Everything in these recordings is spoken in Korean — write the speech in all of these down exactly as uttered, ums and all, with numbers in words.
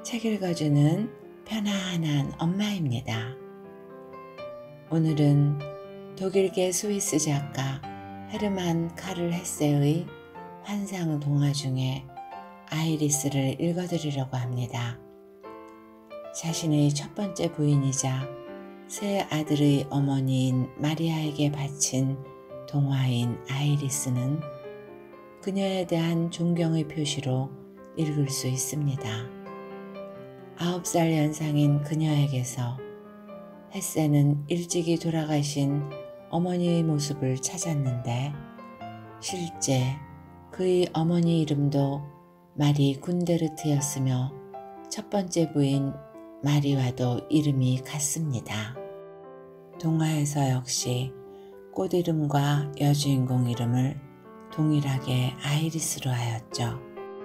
책 읽어주는 편안한 엄마입니다. 오늘은 독일계 스위스 작가 헤르만 카를 헤세의 환상 동화 중에 아이리스를 읽어드리려고 합니다. 자신의 첫 번째 부인이자 세 아들의 어머니인 마리아에게 바친 동화인 아이리스는 그녀에 대한 존경의 표시로 읽을 수 있습니다. 아홉 살 연상인 그녀에게서 헤세는 일찍이 돌아가신 어머니의 모습을 찾았는데 실제 그의 어머니 이름도 마리 군데르트였으며 첫 번째 부인 마리와도 이름이 같습니다. 동화에서 역시 꽃 이름과 여주인공 이름을 동일하게 아이리스로 하였죠.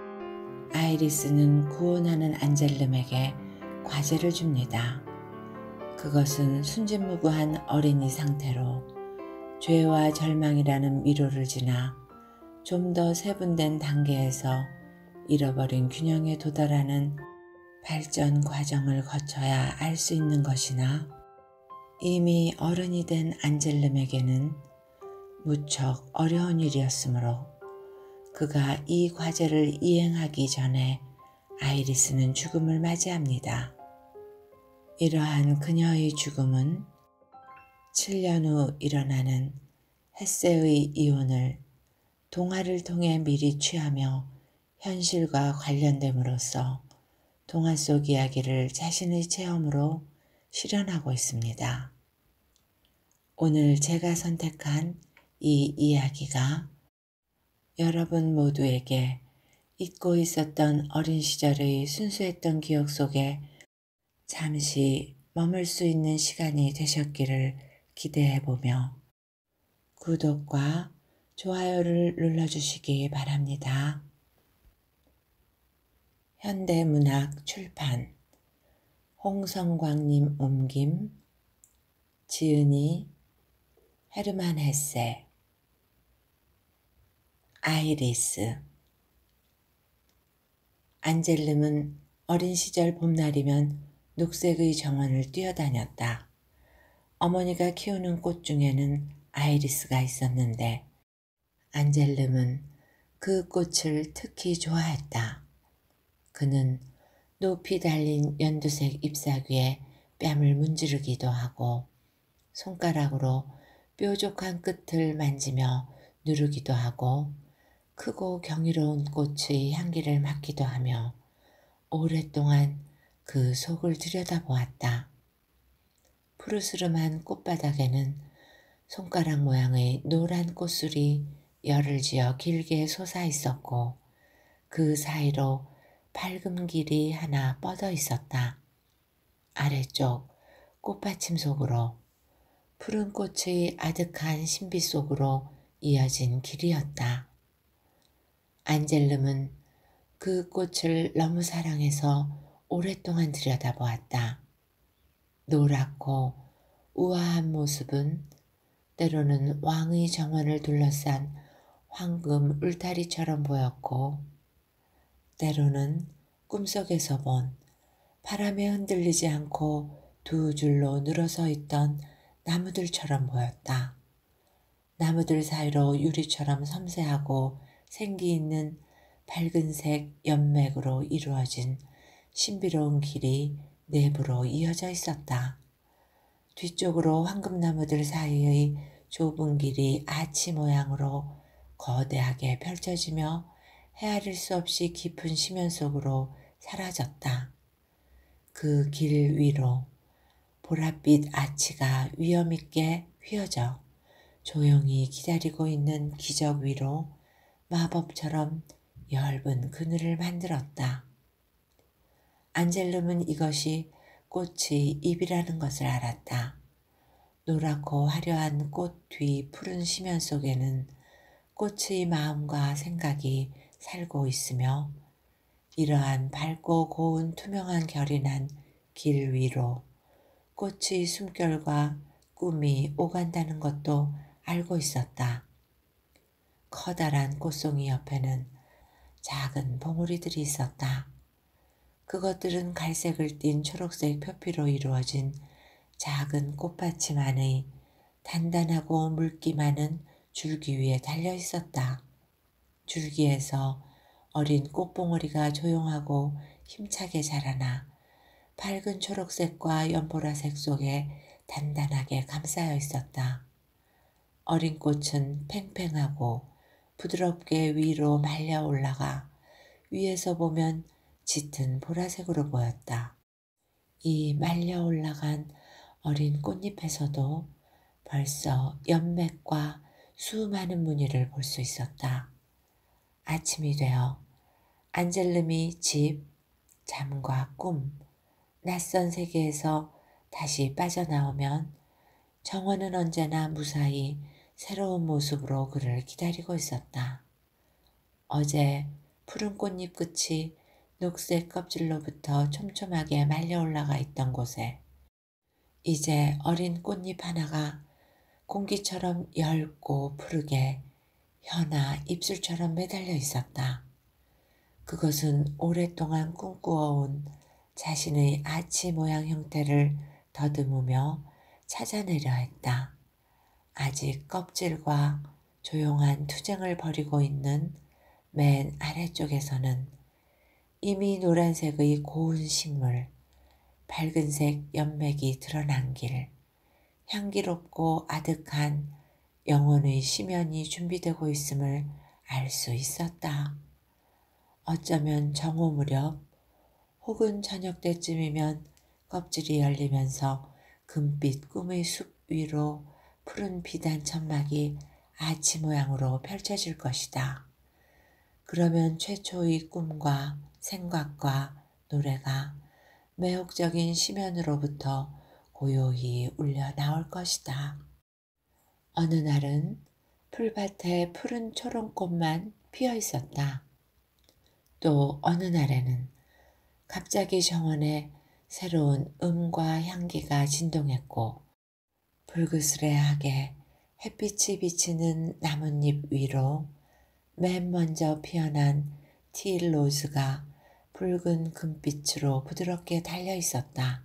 아이리스는 구원하는 안젤름에게 과제를 줍니다. 그것은 순진무구한 어린이 상태로 죄와 절망이라는 미로를 지나 좀 더 세분된 단계에서 잃어버린 균형에 도달하는 발전 과정을 거쳐야 알 수 있는 것이나 이미 어른이 된 안젤름에게는 무척 어려운 일이었으므로 그가 이 과제를 이행하기 전에 아이리스는 죽음을 맞이합니다. 이러한 그녀의 죽음은 칠 년 후 일어나는 헤세의 이혼을 동화를 통해 미리 취하며 현실과 관련됨으로써 동화 속 이야기를 자신의 체험으로 실현하고 있습니다. 오늘 제가 선택한 이 이야기가 여러분 모두에게 잊고 있었던 어린 시절의 순수했던 기억 속에 잠시 머물 수 있는 시간이 되셨기를 기대해보며 구독과 좋아요를 눌러주시기 바랍니다. 현대문학 출판 홍성광님 옮김 지은이 헤르만 헤세 아이리스. 안젤름은 어린 시절 봄날이면 녹색의 정원을 뛰어다녔다. 어머니가 키우는 꽃 중에는 아이리스가 있었는데 안젤름은 그 꽃을 특히 좋아했다. 그는 높이 달린 연두색 잎사귀에 뺨을 문지르기도 하고 손가락으로 뾰족한 끝을 만지며 누르기도 하고 크고 경이로운 꽃의 향기를 맡기도 하며 오랫동안 그 속을 들여다보았다. 푸르스름한 꽃바닥에는 손가락 모양의 노란 꽃술이 열을 지어 길게 솟아 있었고 그 사이로 밝은 길이 하나 뻗어 있었다. 아래쪽 꽃받침 속으로 푸른 꽃의 아득한 신비 속으로 이어진 길이었다. 안젤름은 그 꽃을 너무 사랑해서 오랫동안 들여다보았다. 노랗고 우아한 모습은 때로는 왕의 정원을 둘러싼 황금 울타리처럼 보였고 때로는 꿈속에서 본 바람에 흔들리지 않고 두 줄로 늘어서 있던 나무들처럼 보였다. 나무들 사이로 유리처럼 섬세하고 생기 있는 밝은색 연맥으로 이루어진 신비로운 길이 내부로 이어져 있었다. 뒤쪽으로 황금나무들 사이의 좁은 길이 아치 모양으로 거대하게 펼쳐지며 헤아릴 수 없이 깊은 심연 속으로 사라졌다. 그 길 위로 보랏빛 아치가 위엄있게 휘어져 조용히 기다리고 있는 기적 위로 마법처럼 엷은 그늘을 만들었다. 안젤름은 이것이 꽃의 잎이라는 것을 알았다. 노랗고 화려한 꽃 뒤 푸른 심연 속에는 꽃의 마음과 생각이 살고 있으며 이러한 밝고 고운 투명한 결이 난 길 위로 꽃의 숨결과 꿈이 오간다는 것도 알고 있었다. 커다란 꽃송이 옆에는 작은 봉우리들이 있었다. 그것들은 갈색을 띤 초록색 표피로 이루어진 작은 꽃받침 안의 단단하고 물기 많은 줄기 위에 달려 있었다. 줄기에서 어린 꽃봉오리가 조용하고 힘차게 자라나 밝은 초록색과 연보라색 속에 단단하게 감싸여 있었다. 어린 꽃은 팽팽하고 부드럽게 위로 말려 올라가 위에서 보면 짙은 보라색으로 보였다. 이 말려 올라간 어린 꽃잎에서도 벌써 연맥과 수많은 무늬를 볼 수 있었다. 아침이 되어 안젤름이 집, 잠과 꿈, 낯선 세계에서 다시 빠져나오면 정원은 언제나 무사히 새로운 모습으로 그를 기다리고 있었다. 어제 푸른 꽃잎 끝이 녹색 껍질로부터 촘촘하게 말려 올라가 있던 곳에 이제 어린 꽃잎 하나가 공기처럼 얇고 푸르게 혀나 입술처럼 매달려 있었다. 그것은 오랫동안 꿈꾸어온 자신의 아치 모양 형태를 더듬으며 찾아내려 했다. 아직 껍질과 조용한 투쟁을 벌이고 있는 맨 아래쪽에서는 이미 노란색의 고운 식물, 밝은색 연맥이 드러난 길, 향기롭고 아득한 영혼의 심연이 준비되고 있음을 알 수 있었다. 어쩌면 정오 무렵 혹은 저녁 때쯤이면 껍질이 열리면서 금빛 꿈의 숲 위로 푸른 비단 천막이 아치 모양으로 펼쳐질 것이다. 그러면 최초의 꿈과 생각과 노래가 매혹적인 심연으로부터 고요히 울려 나올 것이다. 어느 날은 풀밭에 푸른 초롱꽃만 피어 있었다. 또 어느 날에는 갑자기 정원에 새로운 음과 향기가 진동했고 불그스레하게 햇빛이 비치는 나뭇잎 위로 맨 먼저 피어난 티일로즈가 붉은 금빛으로 부드럽게 달려 있었다.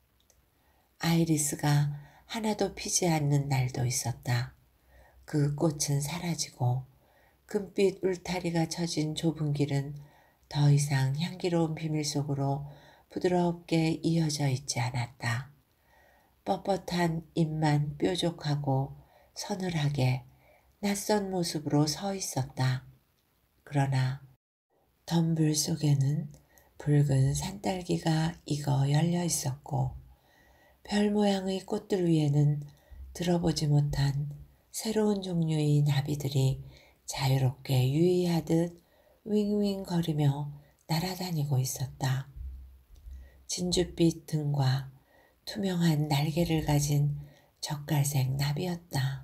아이리스가 하나도 피지 않는 날도 있었다. 그 꽃은 사라지고 금빛 울타리가 쳐진 좁은 길은 더 이상 향기로운 비밀 속으로 부드럽게 이어져 있지 않았다. 뻣뻣한 잎만 뾰족하고 서늘하게 낯선 모습으로 서 있었다. 그러나 덤불 속에는 붉은 산딸기가 익어 열려 있었고 별 모양의 꽃들 위에는 들어보지 못한 새로운 종류의 나비들이 자유롭게 유의하듯 윙윙 거리며 날아다니고 있었다. 진주빛 등과 투명한 날개를 가진 젓갈색 나비였다.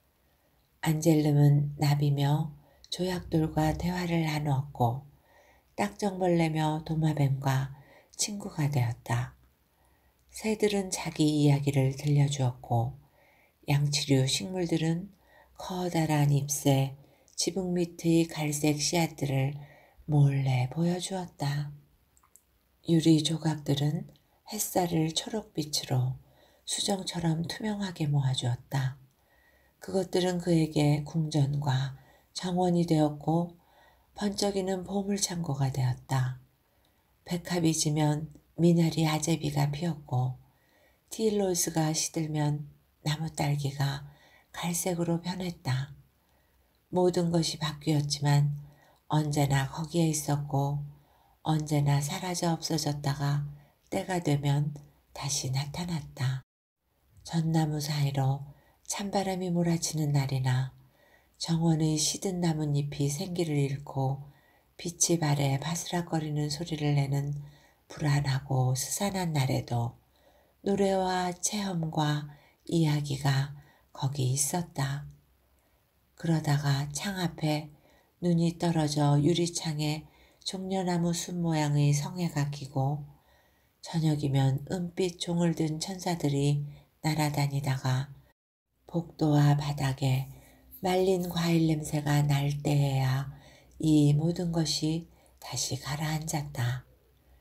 안젤름은 나비며 조약돌과 대화를 나누었고 딱정벌레며 도마뱀과 친구가 되었다. 새들은 자기 이야기를 들려주었고 양치류 식물들은 커다란 잎새, 지붕 밑의 갈색 씨앗들을 몰래 보여주었다. 유리 조각들은 햇살을 초록빛으로 수정처럼 투명하게 모아주었다. 그것들은 그에게 궁전과 정원이 되었고 번쩍이는 보물창고가 되었다. 백합이 지면 미나리 아제비가 피었고 티일로스가 시들면 나무딸기가 갈색으로 변했다. 모든 것이 바뀌었지만 언제나 거기에 있었고 언제나 사라져 없어졌다가 때가 되면 다시 나타났다. 전나무 사이로 찬바람이 몰아치는 날이나 정원의 시든 나뭇잎이 생기를 잃고 빛이 발에 바스락거리는 소리를 내는 불안하고 스산한 날에도 노래와 체험과 이야기가 거기 있었다. 그러다가 창 앞에 눈이 떨어져 유리창에 종려나무 숲 모양의 성에가 끼고 저녁이면 은빛 종을 든 천사들이 날아다니다가 복도와 바닥에 말린 과일 냄새가 날 때에야 이 모든 것이 다시 가라앉았다.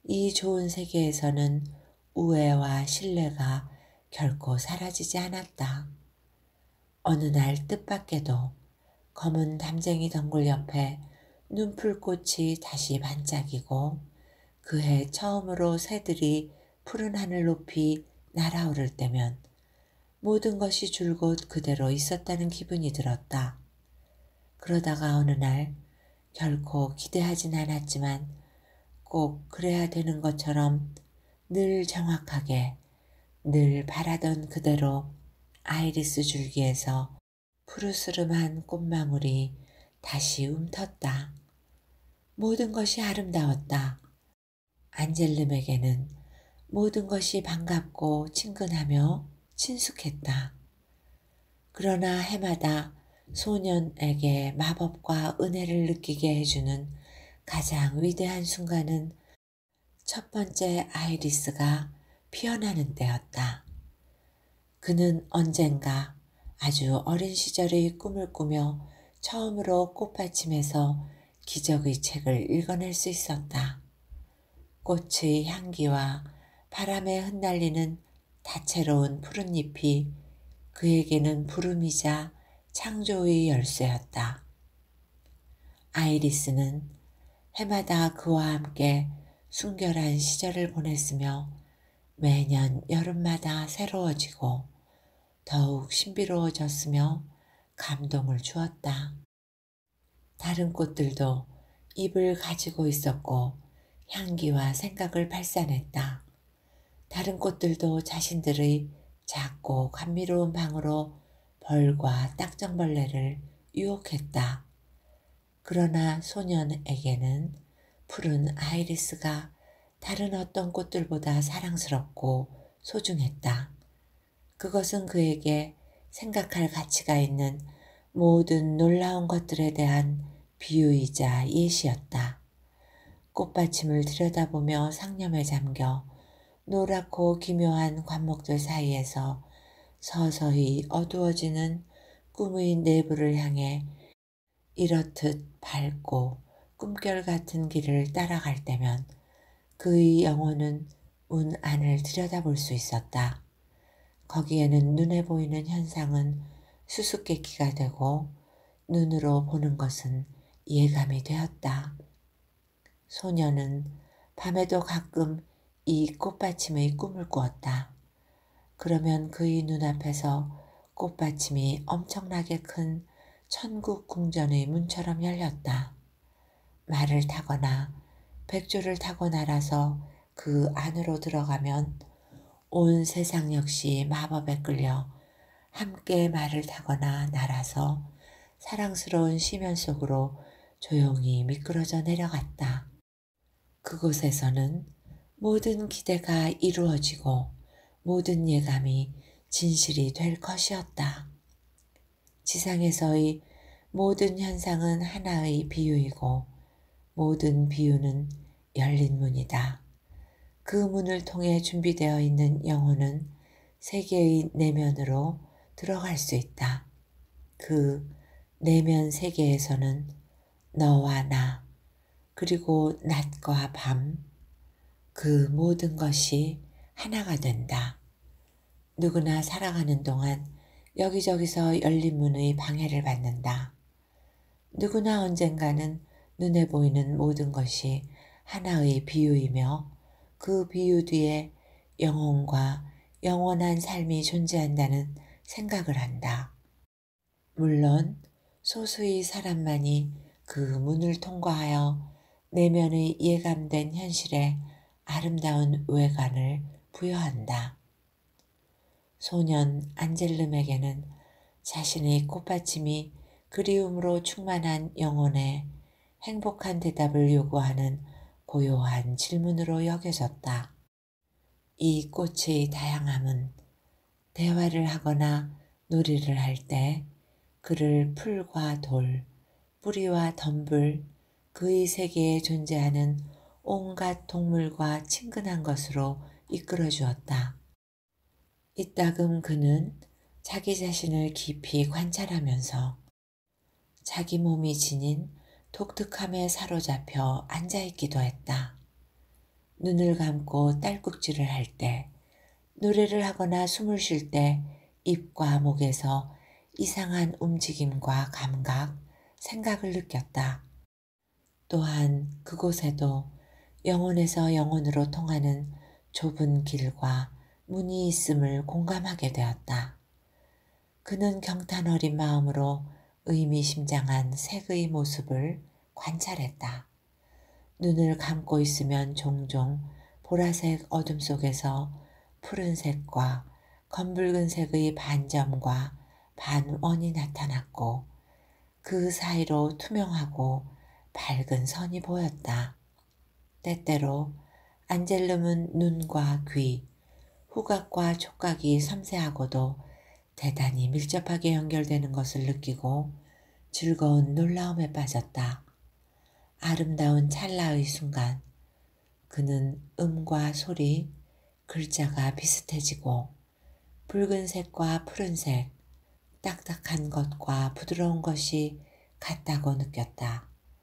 이 좋은 세계에서는 우애와 신뢰가 결코 사라지지 않았다. 어느 날 뜻밖에도 검은 담쟁이 덩굴 옆에 눈풀꽃이 다시 반짝이고 그해 처음으로 새들이 푸른 하늘 높이 날아오를 때면 모든 것이 줄곧 그대로 있었다는 기분이 들었다. 그러다가 어느 날 결코 기대하진 않았지만 꼭 그래야 되는 것처럼 늘 정확하게 늘 바라던 그대로 아이리스 줄기에서 푸르스름한 꽃망울이 다시 움텄다. 모든 것이 아름다웠다. 안젤름에게는 모든 것이 반갑고 친근하며 친숙했다. 그러나 해마다 소년에게 마법과 은혜를 느끼게 해주는 가장 위대한 순간은 첫 번째 아이리스가 피어나는 때였다. 그는 언젠가 아주 어린 시절의 꿈을 꾸며 처음으로 꽃받침에서 기적의 책을 읽어낼 수 있었다. 꽃의 향기와 바람에 흩날리는 다채로운 푸른 잎이 그에게는 부름이자 창조의 열쇠였다. 아이리스는 해마다 그와 함께 순결한 시절을 보냈으며 매년 여름마다 새로워지고 더욱 신비로워졌으며 감동을 주었다. 다른 꽃들도 잎을 가지고 있었고 향기와 생각을 발산했다. 다른 꽃들도 자신들의 작고 감미로운 방으로 벌과 딱정벌레를 유혹했다. 그러나 소년에게는 푸른 아이리스가 다른 어떤 꽃들보다 사랑스럽고 소중했다. 그것은 그에게 생각할 가치가 있는 모든 놀라운 것들에 대한 비유이자 예시였다. 꽃받침을 들여다보며 상념에 잠겨 노랗고 기묘한 관목들 사이에서 서서히 어두워지는 꿈의 내부를 향해 이렇듯 밝고 꿈결 같은 길을 따라갈 때면 그의 영혼은 문 안을 들여다볼 수 있었다. 거기에는 눈에 보이는 현상은 수수께끼가 되고 눈으로 보는 것은 예감이 되었다. 소녀는 밤에도 가끔 이 꽃받침의 꿈을 꾸었다. 그러면 그의 눈앞에서 꽃받침이 엄청나게 큰 천국 궁전의 문처럼 열렸다. 말을 타거나 백조를 타고 날아서 그 안으로 들어가면 온 세상 역시 마법에 끌려 함께 말을 타거나 날아서 사랑스러운 시면 속으로 조용히 미끄러져 내려갔다. 그곳에서는 모든 기대가 이루어지고 모든 예감이 진실이 될 것이었다. 지상에서의 모든 현상은 하나의 비유이고 모든 비유는 열린 문이다. 그 문을 통해 준비되어 있는 영혼은 세계의 내면으로 들어갈 수 있다. 그 내면 세계에서는 너와 나, 그리고 낮과 밤, 그 모든 것이 하나가 된다. 누구나 살아가는 동안 여기저기서 열린 문의 방해를 받는다. 누구나 언젠가는 눈에 보이는 모든 것이 하나의 비유이며 그 비유 뒤에 영혼과 영원한 삶이 존재한다는 생각을 한다. 물론 소수의 사람만이 그 문을 통과하여 내면의 예감된 현실에 아름다운 외관을 부여한다. 소년 안젤름에게는 자신의 꽃받침이 그리움으로 충만한 영혼에 행복한 대답을 요구하는 고요한 질문으로 여겨졌다. 이 꽃의 다양함은 대화를 하거나 놀이를 할 때 그를 풀과 돌, 뿌리와 덤불, 그의 세계에 존재하는 온갖 동물과 친근한 것으로 이끌어 주었다. 이따금 그는 자기 자신을 깊이 관찰하면서 자기 몸이 지닌 독특함에 사로잡혀 앉아있기도 했다. 눈을 감고 딸꾹질을 할 때, 노래를 하거나 숨을 쉴 때 입과 목에서 이상한 움직임과 감각, 생각을 느꼈다. 또한 그곳에도 영혼에서 영혼으로 통하는 좁은 길과 문이 있음을 공감하게 되었다. 그는 경탄 어린 마음으로 의미심장한 색의 모습을 관찰했다. 눈을 감고 있으면 종종 보라색 어둠 속에서 푸른색과 검붉은색의 반점과 반원이 나타났고 그 사이로 투명하고 밝은 선이 보였다. 때때로 안젤름은 눈과 귀, 후각과 촉각이 섬세하고도 대단히 밀접하게 연결되는 것을 느끼고 즐거운 놀라움에 빠졌다. 아름다운 찰나의 순간 그는 음과 소리, 글자가 비슷해지고 붉은색과 푸른색, 딱딱한 것과 부드러운 것이 같다고 느꼈다.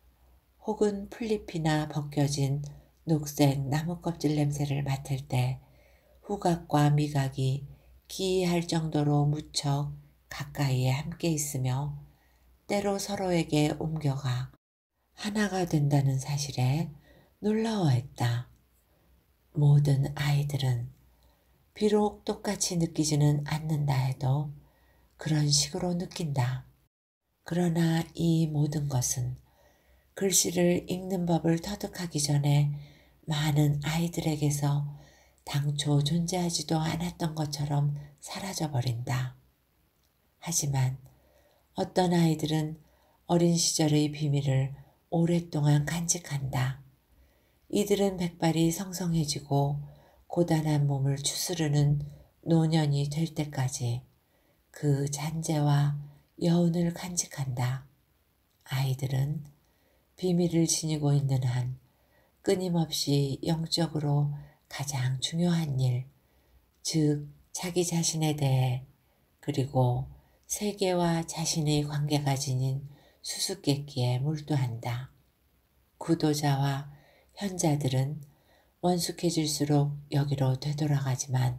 혹은 풀잎이나 벗겨진 녹색 나무 껍질 냄새를 맡을 때 후각과 미각이 기이할 정도로 무척 가까이에 함께 있으며 때로 서로에게 옮겨가 하나가 된다는 사실에 놀라워했다. 모든 아이들은 비록 똑같이 느끼지는 않는다 해도 그런 식으로 느낀다. 그러나 이 모든 것은 글씨를 읽는 법을 터득하기 전에 많은 아이들에게서 당초 존재하지도 않았던 것처럼 사라져버린다. 하지만 어떤 아이들은 어린 시절의 비밀을 오랫동안 간직한다. 이들은 백발이 성성해지고 고단한 몸을 추스르는 노년이 될 때까지 그 잔재와 여운을 간직한다. 아이들은 비밀을 지니고 있는 한 끊임없이 영적으로 가장 중요한 일, 즉 자기 자신에 대해 그리고 세계와 자신의 관계가 지닌 수수께끼에 몰두한다. 구도자와 현자들은 원숙해질수록 여기로 되돌아가지만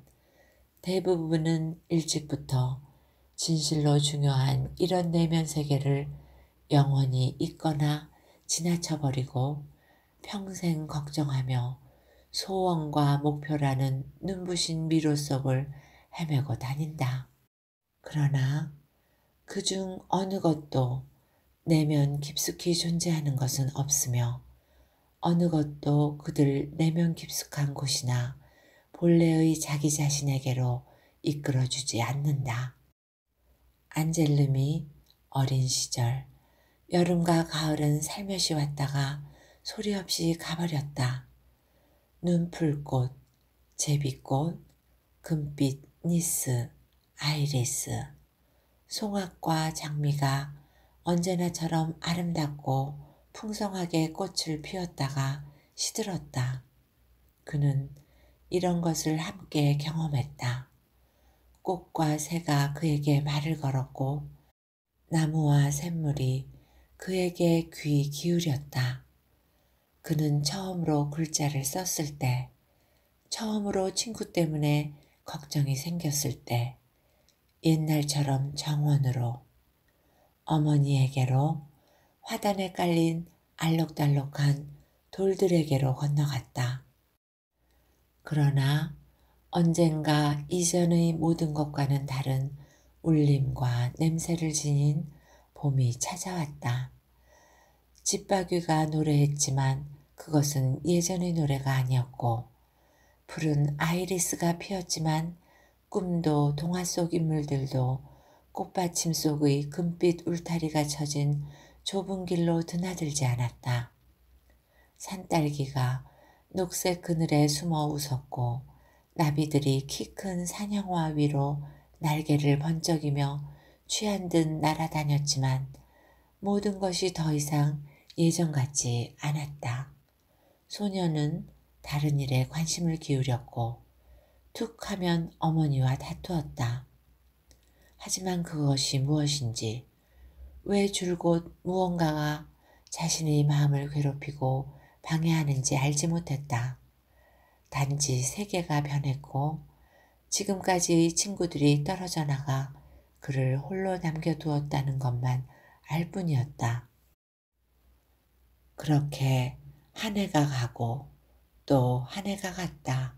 대부분은 일찍부터 진실로 중요한 이런 내면 세계를 영원히 잊거나 지나쳐버리고 평생 걱정하며 소원과 목표라는 눈부신 미로 속을 헤매고 다닌다. 그러나 그중 어느 것도 내면 깊숙이 존재하는 것은 없으며 어느 것도 그들 내면 깊숙한 곳이나 본래의 자기 자신에게로 이끌어주지 않는다. 안젤름이 어린 시절 여름과 가을은 살며시 왔다가 소리 없이 가버렸다. 눈풀꽃, 제비꽃, 금빛 니스, 아이리스, 송악과 장미가 언제나처럼 아름답고 풍성하게 꽃을 피웠다가 시들었다. 그는 이런 것을 함께 경험했다. 꽃과 새가 그에게 말을 걸었고 나무와 샘물이 그에게 귀 기울였다. 그는 처음으로 글자를 썼을 때, 처음으로 친구 때문에 걱정이 생겼을 때, 옛날처럼 정원으로, 어머니에게로, 화단에 깔린 알록달록한 돌들에게로 건너갔다. 그러나 언젠가 이전의 모든 것과는 다른 울림과 냄새를 지닌 봄이 찾아왔다. 집바귀가 노래했지만 그것은 예전의 노래가 아니었고 푸른 아이리스가 피었지만 꿈도 동화 속 인물들도 꽃받침 속의 금빛 울타리가 쳐진 좁은 길로 드나들지 않았다. 산딸기가 녹색 그늘에 숨어 웃었고 나비들이 키 큰 산형화 위로 날개를 번쩍이며 취한 듯 날아다녔지만 모든 것이 더 이상 예전 같지 않았다. 소녀는 다른 일에 관심을 기울였고 툭 하면 어머니와 다투었다. 하지만 그것이 무엇인지, 왜 줄곧 무언가가 자신의 마음을 괴롭히고 방해하는지 알지 못했다. 단지 세계가 변했고 지금까지 친구들이 떨어져 나가 그를 홀로 남겨두었다는 것만 알 뿐이었다. 그렇게 한 해가 가고 또 한 해가 갔다.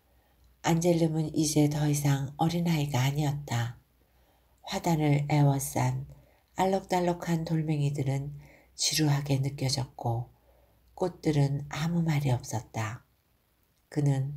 안젤름은 이제 더 이상 어린아이가 아니었다. 화단을 에워싼 알록달록한 돌멩이들은 지루하게 느껴졌고 꽃들은 아무 말이 없었다. 그는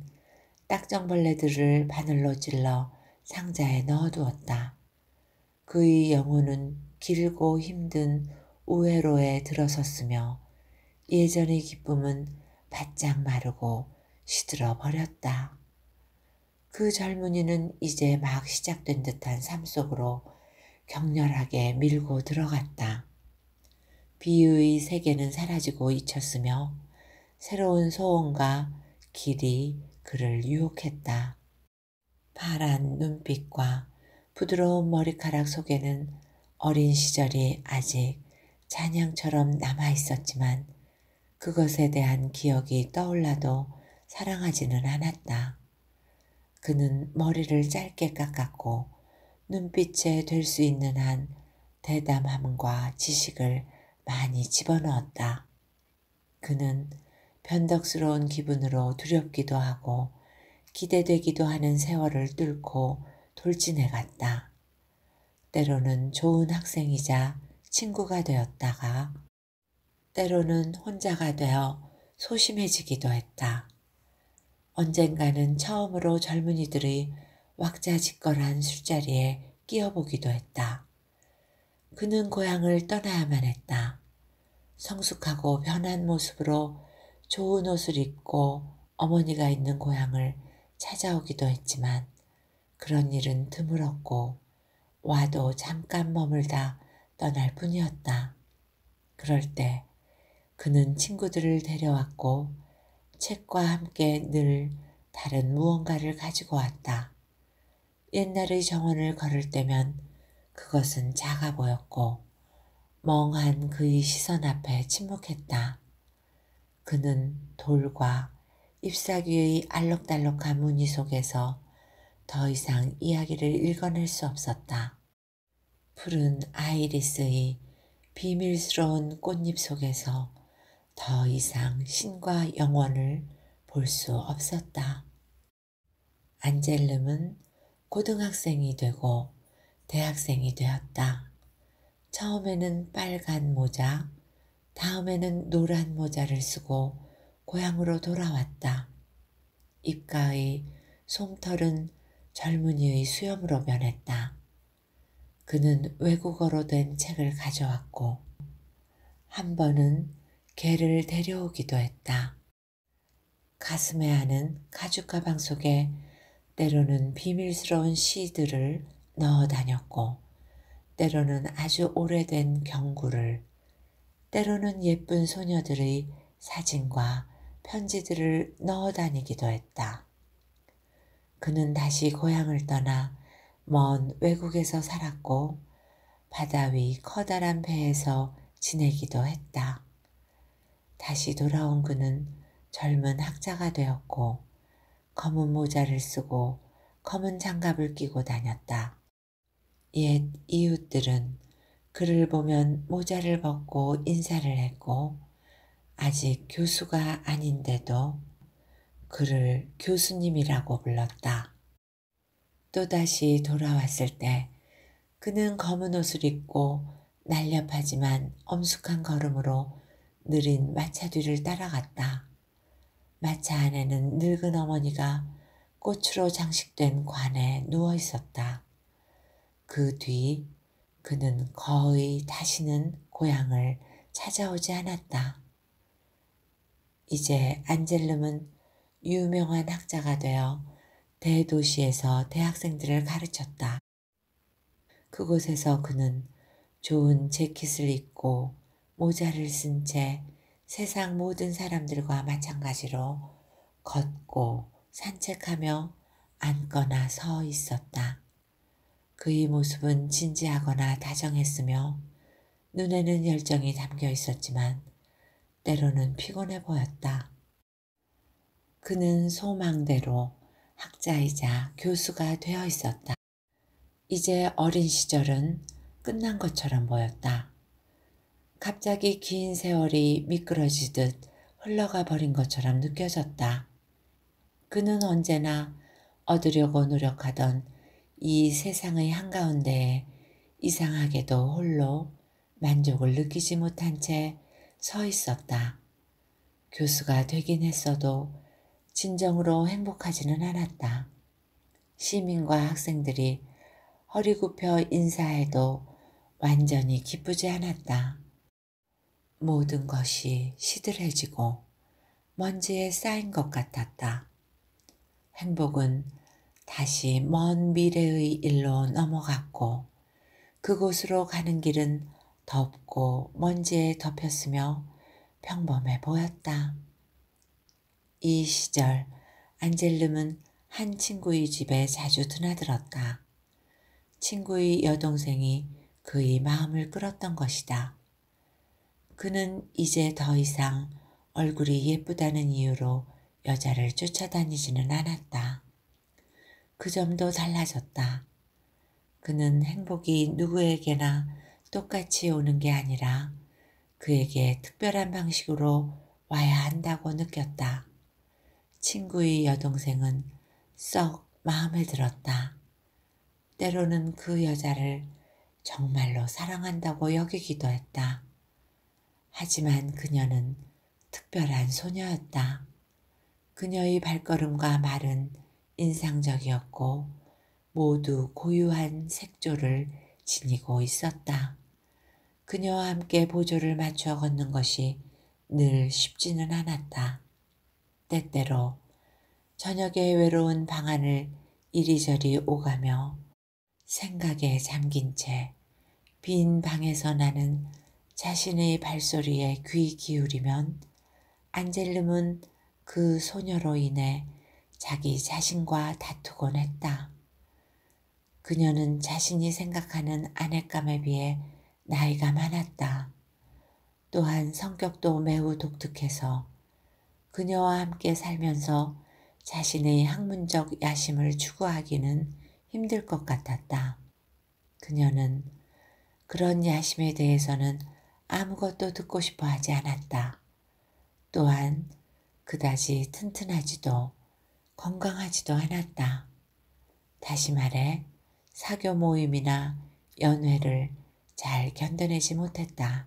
딱정벌레들을 바늘로 찔러 상자에 넣어두었다. 그의 영혼은 길고 힘든 우회로에 들어섰으며 예전의 기쁨은 바짝 마르고 시들어 버렸다. 그 젊은이는 이제 막 시작된 듯한 삶 속으로 격렬하게 밀고 들어갔다. 비유의 세계는 사라지고 잊혔으며 새로운 소원과 길이 그를 유혹했다. 파란 눈빛과 부드러운 머리카락 속에는 어린 시절이 아직 잔향처럼 남아있었지만 그것에 대한 기억이 떠올라도 사랑하지는 않았다. 그는 머리를 짧게 깎았고 눈빛에 될 수 있는 한 대담함과 지식을 많이 집어넣었다. 그는 변덕스러운 기분으로 두렵기도 하고 기대되기도 하는 세월을 뚫고 돌진해 갔다. 때로는 좋은 학생이자 친구가 되었다가 때로는 혼자가 되어 소심해지기도 했다. 언젠가는 처음으로 젊은이들의 왁자지껄한 술자리에 끼어보기도 했다. 그는 고향을 떠나야만 했다. 성숙하고 변한 모습으로 좋은 옷을 입고 어머니가 있는 고향을 찾아오기도 했지만 그런 일은 드물었고 와도 잠깐 머물다 떠날 뿐이었다. 그럴 때 그는 친구들을 데려왔고 책과 함께 늘 다른 무언가를 가지고 왔다. 옛날의 정원을 걸을 때면 그것은 작아 보였고 멍한 그의 시선 앞에 침묵했다. 그는 돌과 잎사귀의 알록달록한 무늬 속에서 더 이상 이야기를 읽어낼 수 없었다. 푸른 아이리스의 비밀스러운 꽃잎 속에서 더 이상 신과 영원을 볼 수 없었다. 안젤름은 고등학생이 되고 대학생이 되었다. 처음에는 빨간 모자, 다음에는 노란 모자를 쓰고 고향으로 돌아왔다. 입가의 솜털은 젊은이의 수염으로 변했다. 그는 외국어로 된 책을 가져왔고 한 번은 개를 데려오기도 했다. 가슴에 하는 가죽 가방 속에 때로는 비밀스러운 시들을 넣어 다녔고 때로는 아주 오래된 경구를, 때로는 예쁜 소녀들의 사진과 편지들을 넣어 다니기도 했다. 그는 다시 고향을 떠나 먼 외국에서 살았고 바다 위 커다란 배에서 지내기도 했다. 다시 돌아온 그는 젊은 학자가 되었고 검은 모자를 쓰고 검은 장갑을 끼고 다녔다. 옛 이웃들은 그를 보면 모자를 벗고 인사를 했고 아직 교수가 아닌데도 그를 교수님이라고 불렀다. 또다시 돌아왔을 때 그는 검은 옷을 입고 날렵하지만 엄숙한 걸음으로 느린 마차 뒤를 따라갔다. 마차 안에는 늙은 어머니가 꽃으로 장식된 관에 누워 있었다. 그 뒤 그는 거의 다시는 고향을 찾아오지 않았다. 이제 안젤름은 유명한 학자가 되어 대도시에서 대학생들을 가르쳤다. 그곳에서 그는 좋은 재킷을 입고 모자를 쓴 채 세상 모든 사람들과 마찬가지로 걷고 산책하며 앉거나 서 있었다. 그의 모습은 진지하거나 다정했으며 눈에는 열정이 담겨 있었지만 때로는 피곤해 보였다. 그는 소망대로 학자이자 교수가 되어 있었다. 이제 어린 시절은 끝난 것처럼 보였다. 갑자기 긴 세월이 미끄러지듯 흘러가 버린 것처럼 느껴졌다. 그는 언제나 얻으려고 노력하던 이 세상의 한가운데에 이상하게도 홀로 만족을 느끼지 못한 채 서 있었다. 교수가 되긴 했어도 진정으로 행복하지는 않았다. 시민과 학생들이 허리 굽혀 인사해도 완전히 기쁘지 않았다. 모든 것이 시들해지고 먼지에 쌓인 것 같았다. 행복은 다시 먼 미래의 일로 넘어갔고 그곳으로 가는 길은 덥고 먼지에 덮였으며 평범해 보였다. 이 시절 안젤름은 한 친구의 집에 자주 드나들었다. 친구의 여동생이 그의 마음을 끌었던 것이다. 그는 이제 더 이상 얼굴이 예쁘다는 이유로 여자를 쫓아다니지는 않았다. 그 점도 달라졌다. 그는 행복이 누구에게나 똑같이 오는 게 아니라 그에게 특별한 방식으로 와야 한다고 느꼈다. 친구의 여동생은 썩 마음에 들었다. 때로는 그 여자를 정말로 사랑한다고 여기기도 했다. 하지만 그녀는 특별한 소녀였다. 그녀의 발걸음과 말은 인상적이었고 모두 고유한 색조를 지니고 있었다. 그녀와 함께 보조를 맞춰 걷는 것이 늘 쉽지는 않았다. 때때로 저녁에 외로운 방 안을 이리저리 오가며 생각에 잠긴 채 빈 방에서 나는 자신의 발소리에 귀 기울이면 안젤름은 그 소녀로 인해 자기 자신과 다투곤 했다. 그녀는 자신이 생각하는 아내감에 비해 나이가 많았다. 또한 성격도 매우 독특해서 그녀와 함께 살면서 자신의 학문적 야심을 추구하기는 힘들 것 같았다. 그녀는 그런 야심에 대해서는 아무것도 듣고 싶어 하지 않았다. 또한 그다지 튼튼하지도 건강하지도 않았다. 다시 말해 사교 모임이나 연회를 잘 견뎌내지 못했다.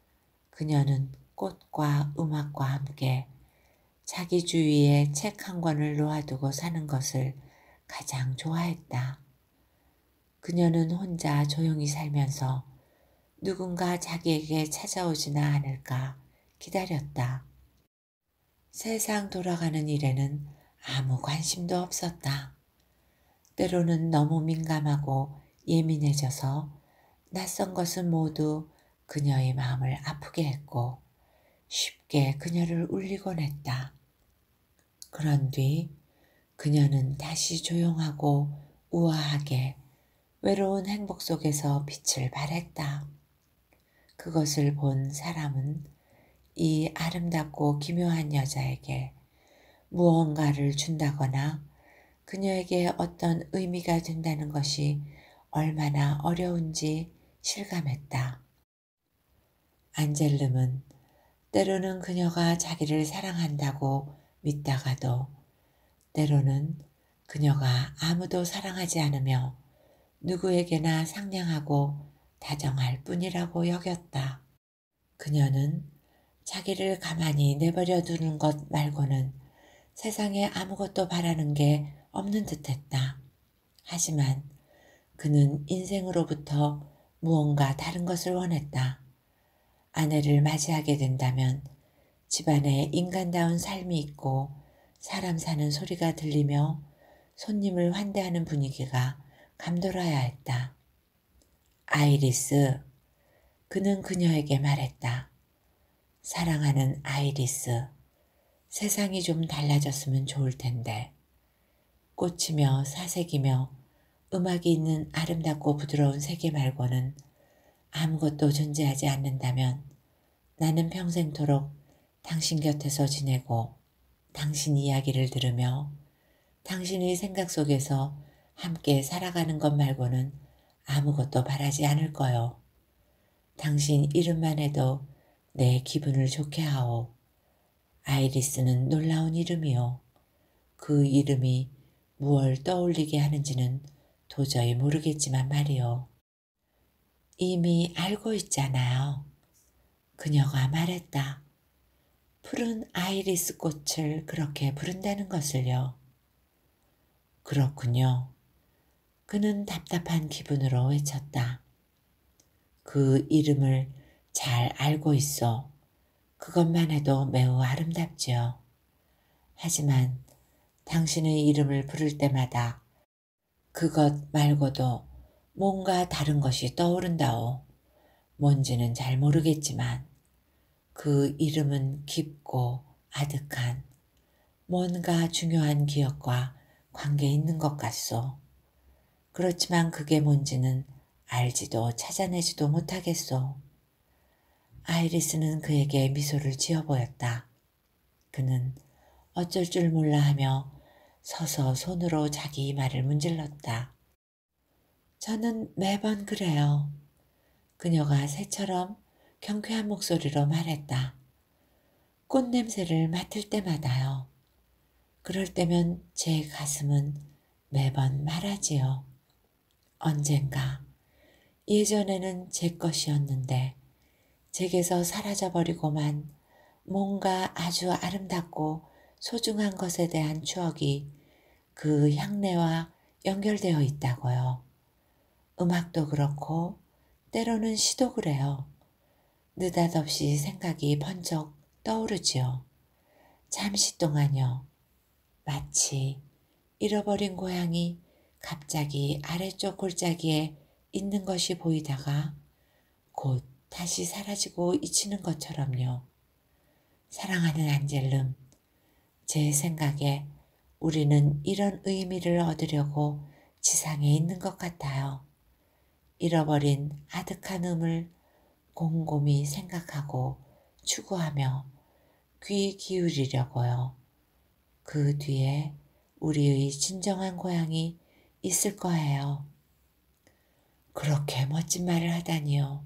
그녀는 꽃과 음악과 함께 자기 주위에 책 한 권을 놓아두고 사는 것을 가장 좋아했다. 그녀는 혼자 조용히 살면서 누군가 자기에게 찾아오지나 않을까 기다렸다. 세상 돌아가는 일에는 아무 관심도 없었다. 때로는 너무 민감하고 예민해져서 낯선 것은 모두 그녀의 마음을 아프게 했고 쉽게 그녀를 울리곤 했다. 그런 뒤 그녀는 다시 조용하고 우아하게 외로운 행복 속에서 빛을 발했다. 그것을 본 사람은 이 아름답고 기묘한 여자에게 무언가를 준다거나 그녀에게 어떤 의미가 된다는 것이 얼마나 어려운지 실감했다. 안젤름은 때로는 그녀가 자기를 사랑한다고 믿다가도 때로는 그녀가 아무도 사랑하지 않으며 누구에게나 상냥하고 다정할 뿐이라고 여겼다. 그녀는 자기를 가만히 내버려 두는 것 말고는 세상에 아무것도 바라는 게 없는 듯했다. 하지만 그는 인생으로부터 무언가 다른 것을 원했다. 아내를 맞이하게 된다면 집안에 인간다운 삶이 있고 사람 사는 소리가 들리며 손님을 환대하는 분위기가 감돌아야 했다. 아이리스, 그는 그녀에게 말했다. 사랑하는 아이리스, 세상이 좀 달라졌으면 좋을 텐데. 꽃이며 사색이며 음악이 있는 아름답고 부드러운 세계 말고는 아무것도 존재하지 않는다면 나는 평생토록 당신 곁에서 지내고 당신 이야기를 들으며 당신의 생각 속에서 함께 살아가는 것 말고는 아무것도 바라지 않을 거요. 당신 이름만 해도 내 기분을 좋게 하오. 아이리스는 놀라운 이름이요. 그 이름이 무얼 떠올리게 하는지는 도저히 모르겠지만 말이요. 이미 알고 있잖아요. 그녀가 말했다. 푸른 아이리스 꽃을 그렇게 부른다는 것을요. 그렇군요. 그는 답답한 기분으로 외쳤다. 그 이름을 잘 알고 있어. 그것만 해도 매우 아름답지요. 하지만 당신의 이름을 부를 때마다 그것 말고도 뭔가 다른 것이 떠오른다오. 뭔지는 잘 모르겠지만 그 이름은 깊고 아득한 뭔가 중요한 기억과 관계 있는 것 같소. 그렇지만 그게 뭔지는 알지도 찾아내지도 못하겠소. 아이리스는 그에게 미소를 지어 보였다. 그는 어쩔 줄 몰라 하며 서서 손으로 자기 이마를 문질렀다. 저는 매번 그래요. 그녀가 새처럼 경쾌한 목소리로 말했다. 꽃냄새를 맡을 때마다요. 그럴 때면 제 가슴은 매번 말하지요. 언젠가 예전에는 제 것이었는데 제게서 사라져버리고만 뭔가 아주 아름답고 소중한 것에 대한 추억이 그 향내와 연결되어 있다고요. 음악도 그렇고 때로는 시도 그래요. 느닷없이 생각이 번쩍 떠오르지요. 잠시 동안요. 마치 잃어버린 고양이 갑자기 아래쪽 골짜기에 있는 것이 보이다가 곧 다시 사라지고 잊히는 것처럼요. 사랑하는 안젤름, 제 생각에 우리는 이런 의미를 얻으려고 지상에 있는 것 같아요. 잃어버린 아득한 음을 곰곰이 생각하고 추구하며 귀 기울이려고요. 그 뒤에 우리의 진정한 고향이 있을 거예요. 그렇게 멋진 말을 하다니요.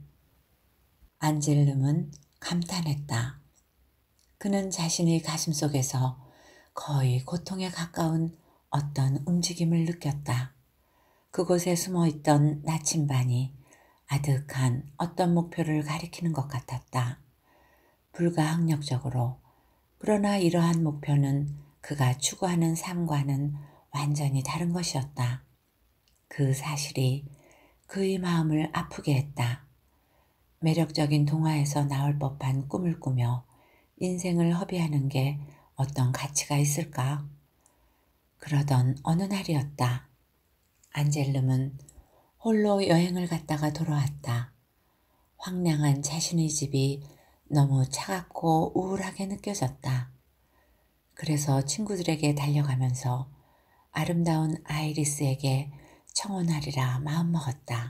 안젤름은 감탄했다. 그는 자신의 가슴 속에서 거의 고통에 가까운 어떤 움직임을 느꼈다. 그곳에 숨어있던 나침반이 아득한 어떤 목표를 가리키는 것 같았다. 불가항력적으로. 그러나 이러한 목표는 그가 추구하는 삶과는 완전히 다른 것이었다. 그 사실이 그의 마음을 아프게 했다. 매력적인 동화에서 나올 법한 꿈을 꾸며 인생을 허비하는 게 어떤 가치가 있을까? 그러던 어느 날이었다. 안젤름은 홀로 여행을 갔다가 돌아왔다. 황량한 자신의 집이 너무 차갑고 우울하게 느껴졌다. 그래서 친구들에게 달려가면서 아름다운 아이리스에게 청혼하리라 마음먹었다.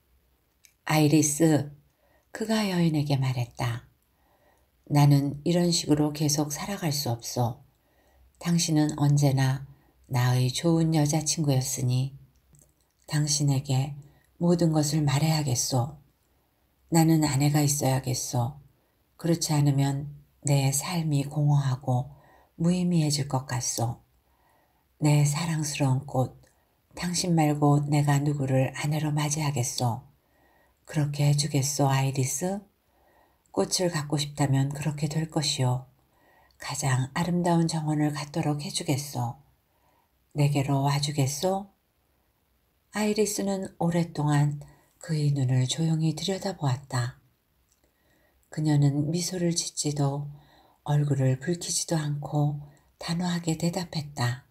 아이리스, 그가 여인에게 말했다. 나는 이런 식으로 계속 살아갈 수 없소. 당신은 언제나 나의 좋은 여자친구였으니 당신에게 모든 것을 말해야겠소. 나는 아내가 있어야겠소. 그렇지 않으면 내 삶이 공허하고 무의미해질 것 같소. 내 사랑스러운 꽃, 당신 말고 내가 누구를 아내로 맞이하겠소. 그렇게 해주겠소, 아이리스? 꽃을 갖고 싶다면 그렇게 될 것이요. 가장 아름다운 정원을 갖도록 해주겠소. 내게로 와주겠소? 아이리스는 오랫동안 그의 눈을 조용히 들여다보았다. 그녀는 미소를 짓지도 얼굴을 붉히지도 않고 단호하게 대답했다.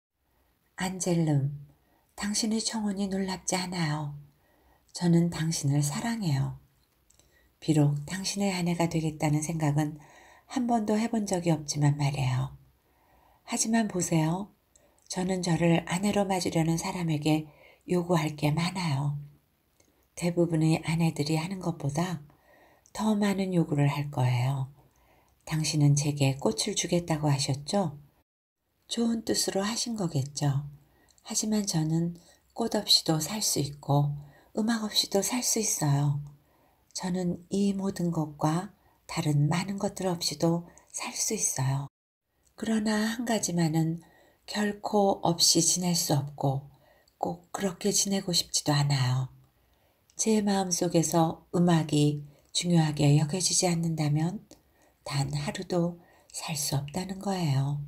안젤름, 당신의 청혼이 놀랍지 않아요. 저는 당신을 사랑해요. 비록 당신의 아내가 되겠다는 생각은 한 번도 해본 적이 없지만 말이에요. 하지만 보세요. 저는 저를 아내로 맞으려는 사람에게 요구할 게 많아요. 대부분의 아내들이 하는 것보다 더 많은 요구를 할 거예요. 당신은 제게 꽃을 주겠다고 하셨죠? 좋은 뜻으로 하신 거겠죠. 하지만 저는 꽃 없이도 살 수 있고 음악 없이도 살 수 있어요. 저는 이 모든 것과 다른 많은 것들 없이도 살 수 있어요. 그러나 한 가지만은 결코 없이 지낼 수 없고 꼭 그렇게 지내고 싶지도 않아요. 제 마음속에서 음악이 중요하게 여겨지지 않는다면 단 하루도 살 수 없다는 거예요.